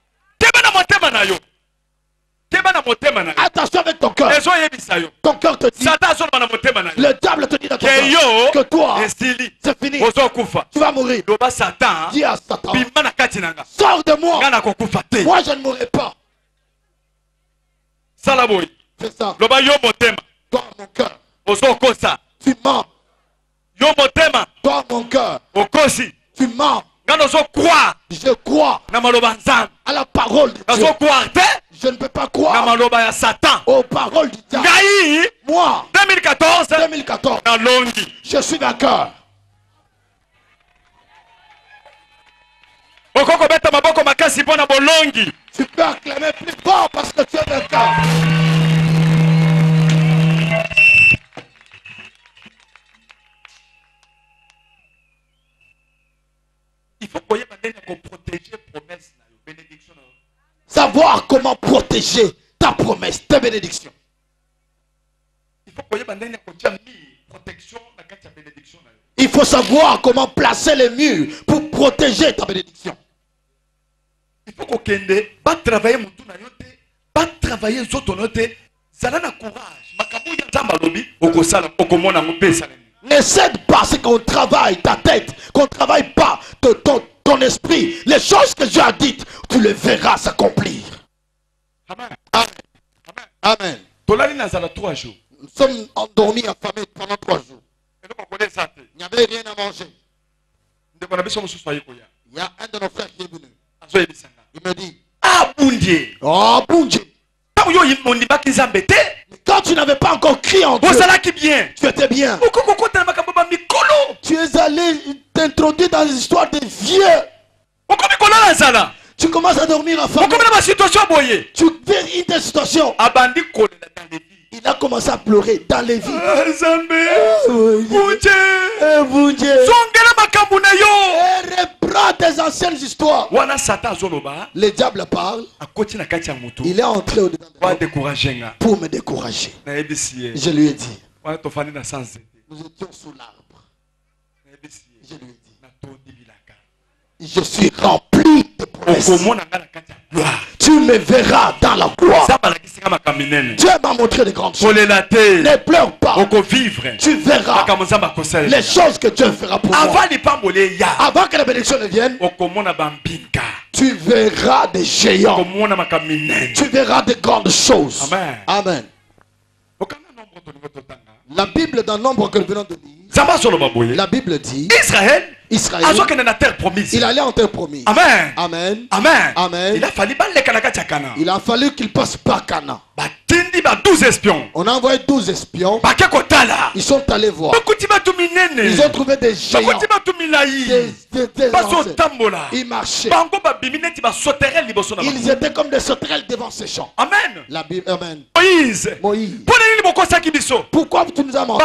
S3: Attention avec ton cœur. Ton cœur te dit. Le diable te dit dans ton cœur que toi c'est fini. Tu vas mourir. Dis à Satan, sors de moi. Moi je ne mourrai pas. Fais ça. Toi mon cœur, tu mens. Toi mon cœur, tu mens. Je crois à la parole de Dieu. Je ne peux pas croire aux paroles du diable. Moi, deux mille quatorze, je suis vainqueur. Tu peux acclamer plus fort parce que tu es vainqueur.
S1: Il faut protéger promesse, bénédiction.
S3: Savoir comment protéger ta promesse, ta bénédiction.
S1: Il faut protection.
S3: Il faut savoir comment placer les murs pour protéger ta bénédiction.
S1: Il faut qu'on pas travailler mon tour pas travailler les autres notes. Ça donne courage.
S3: Ne cède pas, c'est qu'on travaille ta tête, qu'on ne travaille pas de ton, ton esprit. Les choses que Dieu a dites, tu les verras s'accomplir.
S1: Amen.
S3: Amen.
S1: Amen.
S3: Nous sommes endormis, affamés pendant trois jours. Il n'y avait rien à manger. Il Il y a un de nos frères qui est venu. Il me dit,
S1: ah Bundier.
S3: Oh Bundier. Quand tu n'avais pas encore crié en Dieu, tu étais bien. Tu es allé t'introduire dans les histoires des vieux. Tu commences à dormir à femme. Tu vis une telle situation. Il a commencé à pleurer dans les vies. Et reprends tes anciennes histoires. Le diable parle. Il est entré au-dedans de moi pour me décourager. Je lui ai dit, nous étions sous l'arbre. Je lui ai dit, je suis rempli de promesses. Tu me verras dans la gloire. Dieu m'a montré de grandes choses. Ne pleure pas. Tu verras les choses que Dieu fera pour moi. Avant que la bénédiction ne vienne, tu verras des géants. Tu verras de grandes choses.
S1: Amen.
S3: Amen. La Bible, dans le nombre que nous venons de lire, la Bible dit
S1: Israël,
S3: Israël, il allait en terre promise.
S1: Amen.
S3: Amen.
S1: Amen.
S3: Amen.
S1: Il a fallu
S3: Il a fallu qu'il passe par Cana.
S1: douze espions.
S3: On a envoyé douze espions. Ils sont allés voir. Ils ont trouvé des géants. Des, des, des Ils marchaient. Ils étaient comme des sauterelles devant ces champs.
S1: Amen.
S3: La Bible, amen.
S1: Moïse.
S3: Moïse. Pourquoi tu nous as menti?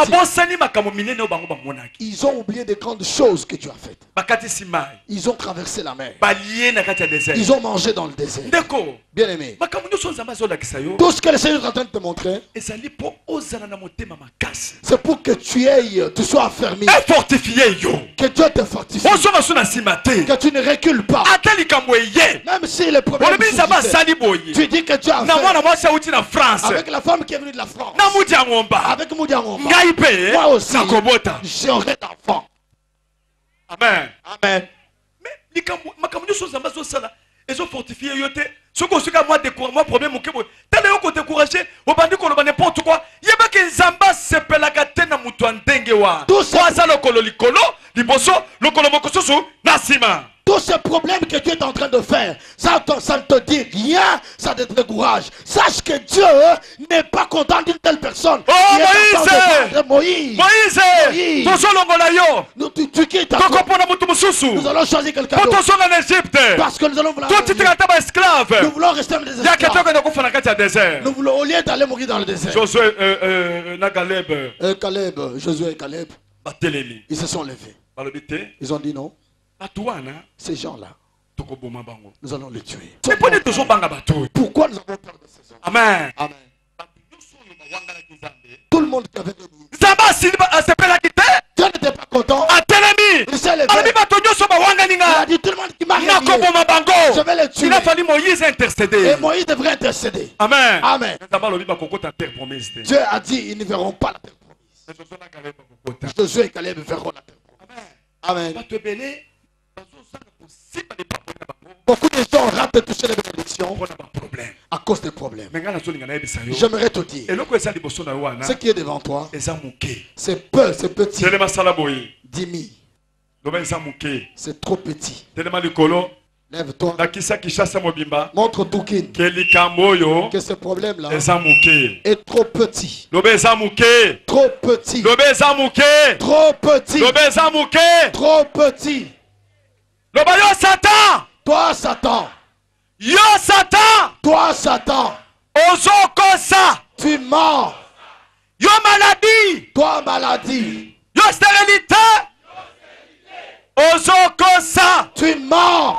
S3: Ils ont oublié des grandes choses que tu as faites. Ils ont traversé la mer. Ils ont mangé dans le désert. Bien aimé. Tout ce que le Seigneur est en train de te montrer, c'est pour que tu aies, tu sois affermi. Que Dieu te fortifie. Que tu ne recules pas. Même si le problème est, tu dis que Dieu a fait. Avec la femme qui est venue de la France. Avec Moudiangomba. Moi aussi, j'aurai d'enfants.
S1: Amen.
S3: Amen.
S1: Mais ils ont fortifié yote. Ce qu'on se moi décourager, moi problème au Québec. Tel est au découragé, au bandit qu'on n'importe quoi. Il y a pas que Zamba se pelagate na mutuandengewa. Tout ça le cololicolo, liboso, le colomokososu, nasima.
S3: Tous ces problèmes que tu es en train de faire, ça, ça ne te dit rien, ça te décourage. Sache que Dieu n'est pas content d'une telle personne.
S1: Oh Moïse!
S3: Moïse!
S1: Moïse! Moïse!
S3: Nous, tu, tu quittes à nous allons choisir quelqu'un d'autre. Parce que nous allons vouloir
S1: esclave.
S3: Nous voulons rester dans les esclaves. Nous voulons, au lieu d'aller mourir dans le désert.
S1: Josué, euh, euh, na Caleb.
S3: Euh, Caleb, Josué et Caleb. Ils se sont levés. Ils ont dit non. Ces gens-là, nous allons les tuer.
S1: Pourquoi nous avons peur
S3: de ces hommes?
S1: Amen.
S3: Amen. Tout le monde qui avait venu. Dieu n'était pas content. Il s'est levé. Il a dit tout le monde qui m'a réveillé, je vais les tuer.
S1: Il a fallu Moïse intercéder.
S3: Et Moïse devrait intercéder.
S1: Amen.
S3: Amen. Dieu a dit ils ne verront pas la terre promise. Josué et Caleb verront la terre promise. Amen. Beaucoup de gens ratent de toucher les bénédictions à cause des problèmes. J'aimerais te dire, ce qui est devant toi, c'est peu, c'est petit. dix mille. C'est trop petit. Lève-toi. Montre Toukin que ce problème-là est trop petit. Trop petit. Trop petit. Trop petit.
S1: Yo Satan.
S3: Toi Satan.
S1: Yo Satan.
S3: Toi Satan.
S1: Ozokosa.
S3: Tu mens.
S1: Yo maladie.
S3: Toi maladie.
S1: Yo stérilité. Ozokosa.
S3: Tu mens.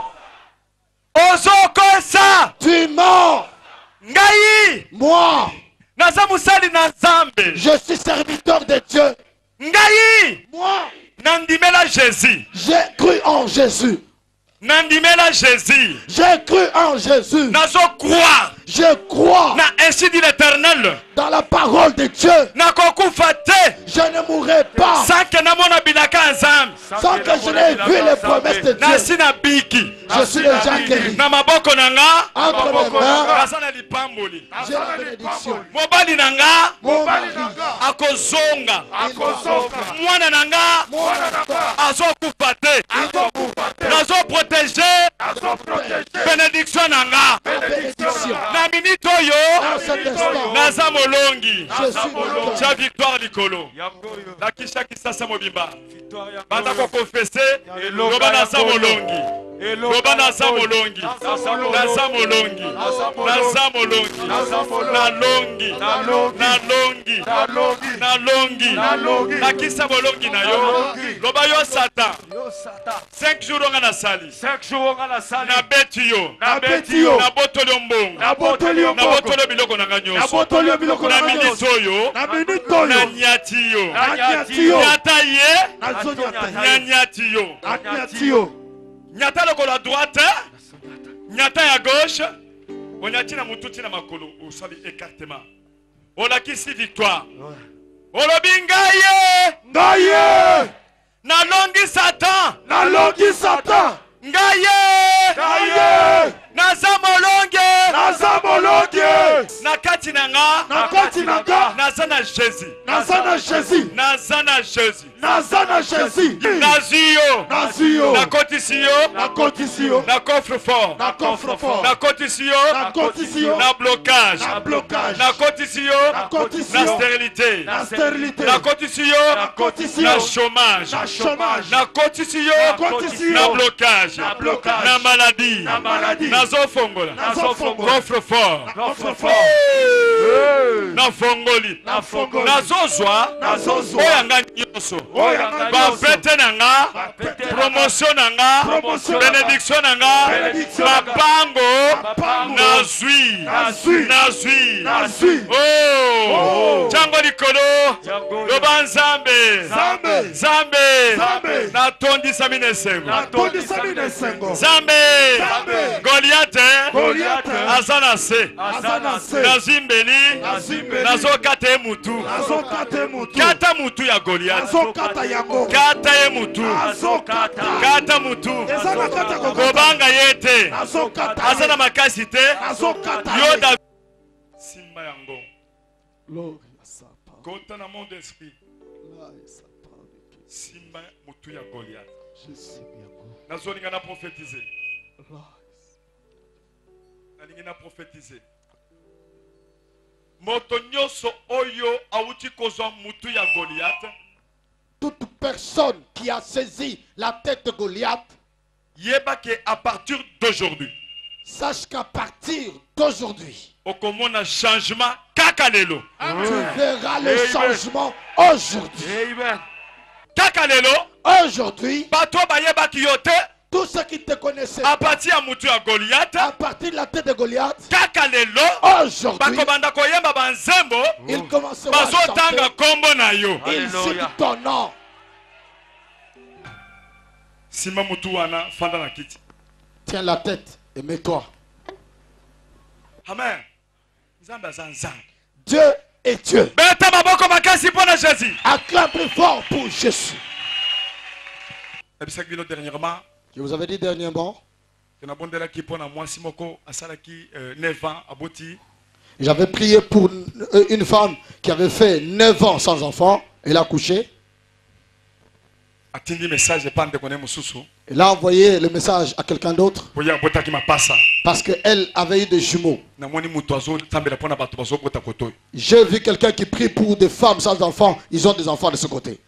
S1: Ozokosa.
S3: Tu mens.
S1: Ngai.
S3: Moi.
S1: Naza musali na Nzambe.
S3: Je suis serviteur de Dieu.
S1: Ngai.
S3: Moi.
S1: Nandimela Jésus.
S3: J'ai cru en Jésus.
S1: Nandimela Jésus.
S3: J'ai cru en Jésus.
S1: Nazo croire.
S3: Je crois.
S1: Na ainsi dit l'Éternel.
S3: Dans la parole de Dieu.
S1: Na kokufate.
S3: Je ne mourrai pas.
S1: Sans que namona bilaka Nzambe.
S3: Sans que je n'ai vu les promesses de Dieu.
S1: Na sina biki.
S3: Je suis déjà guéri.
S1: Na maboko nanga.
S3: Entre mes mains.
S1: Rasana lipamboli.
S3: J'ai la bénédiction.
S1: Mobali nanga.
S3: Mon mari.
S1: Akozonga.
S3: Akozonga.
S1: Mwana nanga.
S3: Mwana nanga.
S1: Azokufate.
S3: Azokufate.
S1: Nazo protéger. minute oyo naza molongi tia victoire likolo lakisha kisasa mobimba banda kokonfese loba naza molongi loba naza molongi naza molongi naza molongi nalongi nalongi nalongi nakisa molongi na yo loba yo satan cinq jours onga nasali nabeti yo nabotoli yo mbongo nabotoli biloko nanga nyonso na minute oyo nanyati yo nyata ye nyanyati yo nyata lokolo à droite nyata ya gauche onyati na mutu tina makolo osali écartement olakisi victoire olobi ngaye ngaye nalongi satan nalongi satan ngaye ngaye naza molonge naza molonge nakati nanga nakati nanga naza na Jésus naza na Jésus naza na Jésus naza na Jésus naziyo naziyo nakotisiyo nakotisiyo na coffre fort na coffre fort nakotisiyo nakotisiyo na blocage na blocage nakotisiyo nakotisiyo na stérilité na stérilité nakotisiyo nakotisiyo na chômage na chômage nakotisiyo nakotisiyo na blocage na blocage na maladie na maladie nazofongola nazofongola coffre fort coffre fort na fongoli na fongoli nazozwa nazozwa oyanga nyonso bapete nanga promotion nanga bénédiction nanga mapango nazwi nazwi oh chango likolo loba nzambe nzambe natondisa minesengo nzambe Goliath azana se nazimbeli nazokata mutu kata mutu ya Goliath kata ye mutu kata mutu kobanga yete azana makasi te yoda simba yango kota na monde esprit simba mutu ya Goliath nazolinga na prophétiser nalingi na prophétiser moto nyonso oyo auti kozwa mutu ya Goliath.
S3: Toute personne qui a saisi la tête de Goliath,
S1: yeba que à partir d'aujourd'hui,
S3: sache qu'à partir d'aujourd'hui,
S1: okomona changement kakalelo.
S3: Tu verras le changement aujourd'hui.
S1: Amen. Kakalelo
S3: aujourd'hui.
S1: Bato bayeba kiyote.
S3: Tous ceux qui te connaissaient
S1: à partir à mutu ya Goliath,
S3: à partir de la tête de Goliath,
S1: kakalelo
S3: aujourd'hui,
S1: bakobanda koyemba banzembo,
S3: ils commenceront à
S1: chanter kombo na yo.
S3: Ils citent ton nom.
S1: Sima mutu wana fanda na kiti.
S3: Tiens la tête et mets-toi.
S1: Amen. Nzamba zanza.
S3: Dieu est Dieu.
S1: Beta maboko makasi pour Jésus.
S3: Acclame plus fort pour Jésus.
S1: Dernièrement,
S3: je vous avais dit dernièrement, j'avais prié pour une femme qui avait fait neuf ans sans enfant. Elle a accouché. Elle a envoyé le message à quelqu'un d'autre parce qu'elle avait eu des jumeaux. J'ai vu quelqu'un qui prie pour des femmes sans enfants. Ils ont des enfants de ce côté.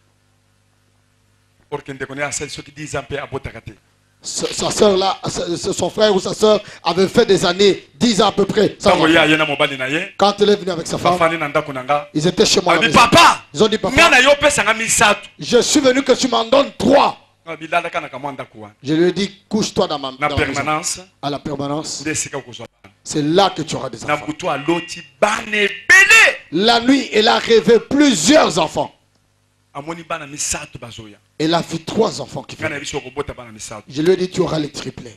S3: Sa soeur là, son frère ou sa soeur avait fait des années, dix ans à peu près. Quand elle est venue avec sa femme, ils étaient chez moi.
S1: Papa,
S3: ils ont dit papa, je suis venu que tu m'en donnes trois. Je lui ai dit couche-toi dans ma dans permanence. Maison. À la permanence. C'est là que tu auras des enfants. La nuit, elle a rêvé plusieurs enfants. Elle a vu trois enfants qui viennent. Je lui ai dit tu auras les triplés.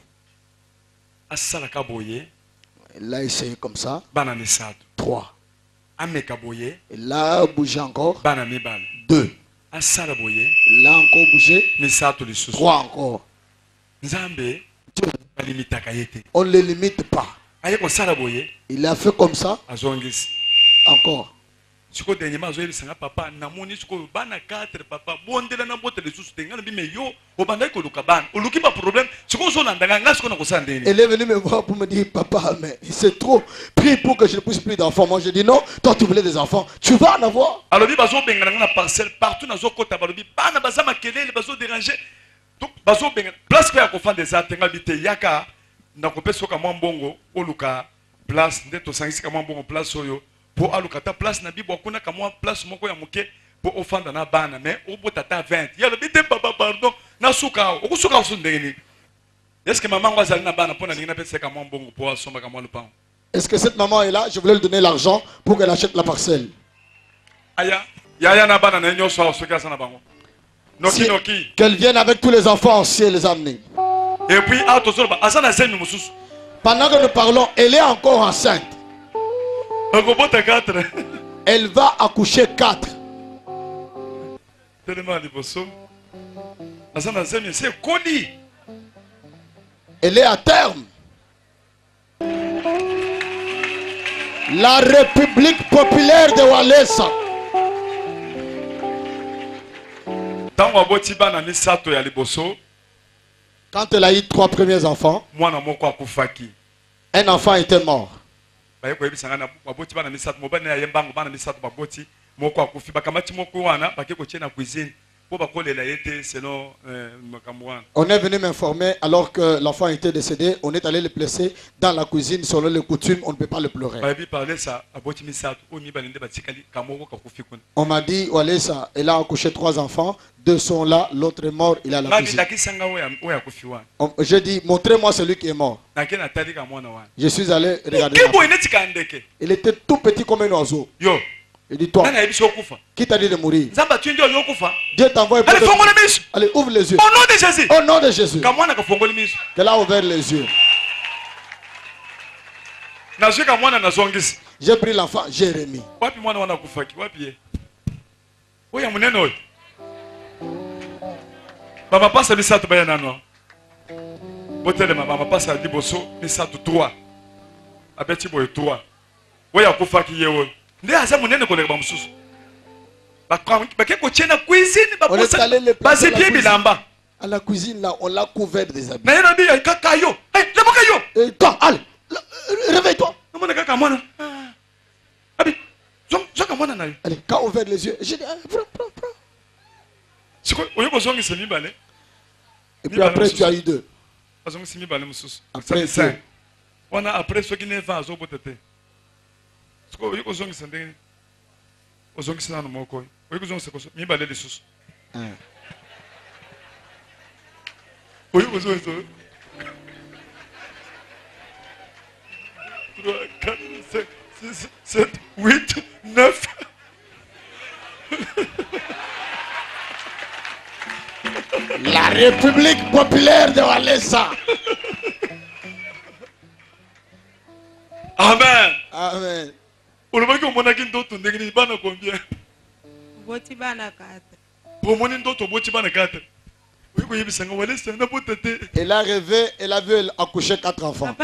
S3: Elle a essayé comme ça. Trois. Elle a bougé encore. Deux. Elle a encore bougé. Trois encore. On ne les limite pas. Il a fait comme ça. Encore.
S1: siko dernièrement azoyeli sanga papa namoni siko bana quatre papa bondela na bote les sous tenga na bime yo obanda ko luka bana oluki ba problème siko zo na ndanga nga siko na kosandeni.
S3: Elle est venue me voir pour me dire papa mais c'est trop prie pour que je ne puisse plus d'enfants. Moi je dis non, toi tu voulais des enfants, tu vas en avoir.
S1: Alors bi bazo benga na parcelle partout na zo kota balobi bana bazama kelele bazo déranger. Donc bazo benga place ko ya ko fanda des atenga bité yaka na ko peso ka mbongo oluka place ndeto sangisi ka mbongo place oyo. Pour alukata place na bibo kuna kamwa place moko ya muke pour offanda na bana mais au bout tata vingt ya le bité papa pardon na suka okusuka usundeni. Est-ce que maman va aller na bana pour na ninga pesa kamwa mbongo pour asomba kamwa lupango?
S3: Est-ce que cette maman est là? Je voulais lui donner l'argent pour qu'elle achète la parcelle.
S1: Aya ya ya na bana na nyo so so kasa na bango. Noki noki.
S3: Qu'elle vienne avec tous les enfants si elle les a amenés.
S1: Et puis auto so ba asana zemi mususu.
S3: Pendant que nous parlons, elle est encore enceinte. Elle va accoucher quatre. Elle est à terme. La République populaire de Walesa. Quand elle a eu trois premiers enfants, un enfant était mort. On est venu m'informer alors que l'enfant était décédé, on est allé le placer dans la cuisine selon les coutumes, on ne peut pas le pleurer. On m'a dit, Walesa, elle a accouché trois enfants, deux sont là, l'autre est mort, il est à la cuisine. J'ai dit, montrez-moi celui qui est mort. Je suis allé regarder. Il était tout petit comme un oiseau. Il dit, toi, qui t'a dit de mourir? Dieu t'envoie. Allez, ouvre les yeux.
S1: Au nom de Jésus.
S3: Au nom de Jésus. Qu'elle a ouvert les yeux. J'ai pris l'enfant, Jérémie.
S1: Maman passe à Missato Bayanano. Botele maman passe à Diboso, Missato trois. Abeti boy trois. Oya kufaki yewo. Nde aza munene ko leba mususu. Bakwe ko tiena cuisine ba posa. Basi bien bilamba.
S3: À la cuisine là, on l'a couvert des habits.
S1: Na yena bi kakayo. Eh, le bakayo.
S3: Eh, toi, allez. Réveille-toi.
S1: Namona kaka mwana. Abi. Zong zong mwana na yo.
S3: Allez, quand on ouvert les yeux, j'ai dit prends prends prends. Et puis après tu as eu deux. Après cinq.
S1: On a après ce qui n'est pas au bout de thé. Ce que vous avez dit, vous avez dit, vous avez dit, vous avez dit, vous avez dit, oui, vous avez dit. trois, quatre, cinq, six, sept, huit, neuf.
S3: La République populaire de Walesa.
S1: Amen.
S3: Amen.
S1: On va dire que mon d'autres n'est pas combien.
S3: Elle a rêvé, elle a vu accoucher quatre enfants.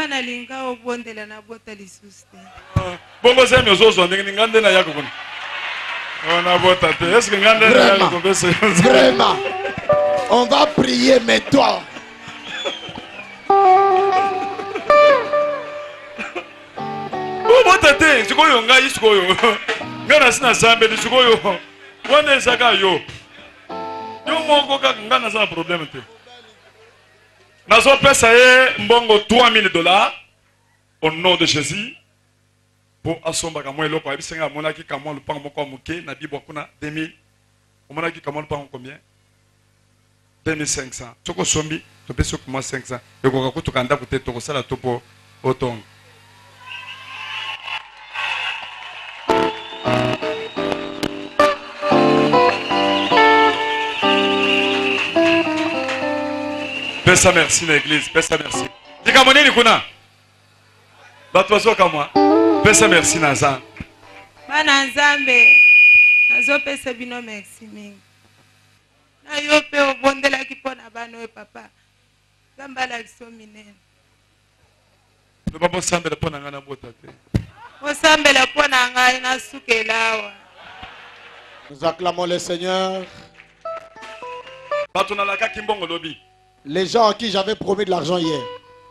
S3: Vraiment, vraiment. On va prier, mais toi.
S1: trois mille dollars au nom de Jésus. Pour asomba kamwe loko abisenga monaki kamwa lupango moko muke na bibo kuna deux mille. Omonaki kamwa lupango combien? deux mille cinq cents. Toko sombi to peso kuma cinq cents. Eko kakutu kanda kute toko sala topo otong. Pesa merci l'église, pesa merci. Dika moneni kuna. Batwazo kamwa. Pesa merci Nazan.
S5: Bana Nzambe. Nazo pesa bino merci mingi. Na yo pe obondela ki pona bana we papa. Zamba la action minene.
S1: Le babo sambela pona ngana bota te.
S5: O sambela pona ngai na sukelawa.
S3: Nous acclamons le Seigneur. Les gens à qui j'avais promis de l'argent hier.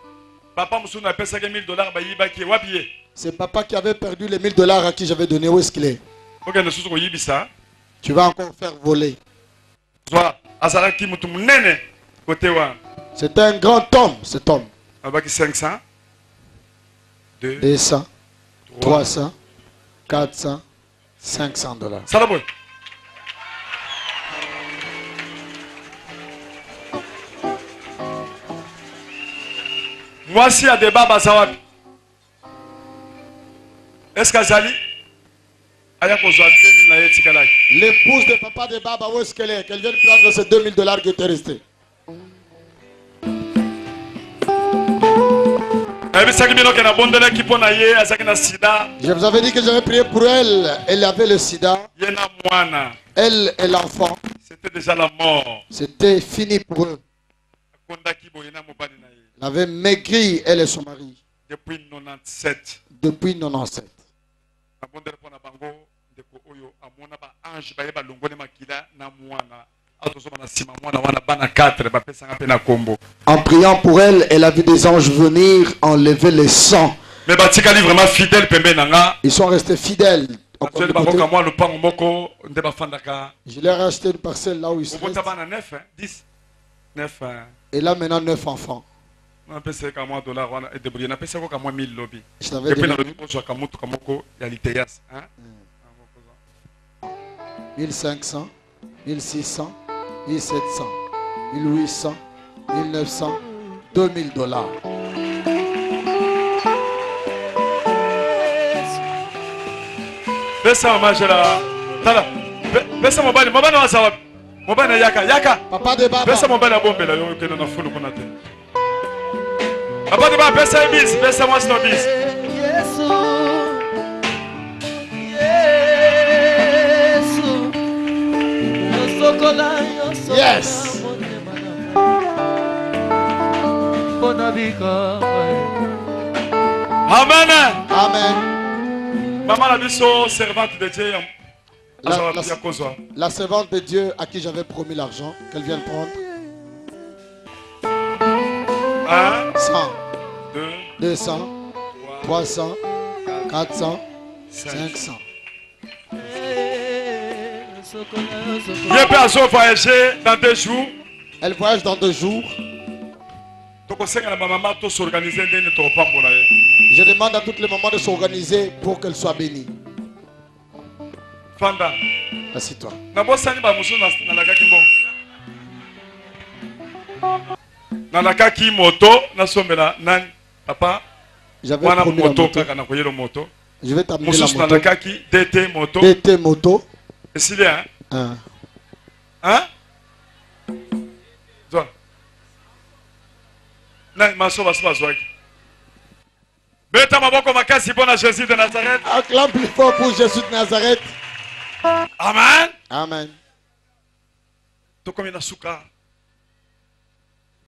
S3: C'est papa qui avait perdu les mille dollars à qui j'avais donné. Où est-ce qu'il est? Tu vas encore faire voler. C'est un grand homme, cet homme.
S1: cinq cents,
S3: deux cents, trois cents, quatre cents, cinq cents dollars.
S1: Voici à débat Bazawabi. Est-ce qu'Azali
S3: l'épouse de papa de Baba, où est-ce qu'elle est? Qu'elle vienne prendre ces deux mille dollars qui étaient restés. Je vous avais dit que j'avais prié pour elle. Elle avait le sida. Elle et l'enfant.
S1: C'était déjà la mort.
S3: C'était fini pour eux. Elle avait maigri, elle et son mari.
S1: Depuis quatre-vingt-dix-sept.
S3: Depuis quatre-vingt-dix-sept. En priant pour elle, elle a vu des anges venir enlever le sang. Ils sont restés fidèles. Je leur ai acheté une parcelle là où ils sont. Et là maintenant neuf enfants. Je t'avais donné mille cinq cents, mille six cents, mille sept cents, mille huit cents, mille neuf cents, deux mille dollars. Papa de Baba.
S1: Papa de Baba, pesa ibis, pesa moi no bis.
S3: Yes.
S1: Amen.
S3: Amen.
S1: Maman la biso servante de Dieu.
S3: La, la, la servante de Dieu à qui j'avais promis l'argent, qu'elle vienne prendre.
S1: Un,
S3: cent,
S1: deux,
S3: deux cents, trois cents, quatre cents, cinq cents.
S1: Je peux voyager dans deux jours.
S3: Elle voyage dans deux jours. Je demande à toutes les mamans de s'organiser pour qu'elle soit bénie.
S1: Fanda.
S3: Assieds-toi.
S1: Nalakaki moto nasombela nani papa
S3: j'avais promis la moto.
S1: moto
S3: je vais t'amener la moto
S1: nalakaki D T moto
S3: D T moto
S1: et s'il y a
S3: hein
S1: hein toi nani maso basa zwaki beta maboko makasi pour Jésus de Nazareth.
S3: Acclame plus fort pour Jésus de Nazareth.
S1: Amen.
S3: Amen.
S1: To comme na suka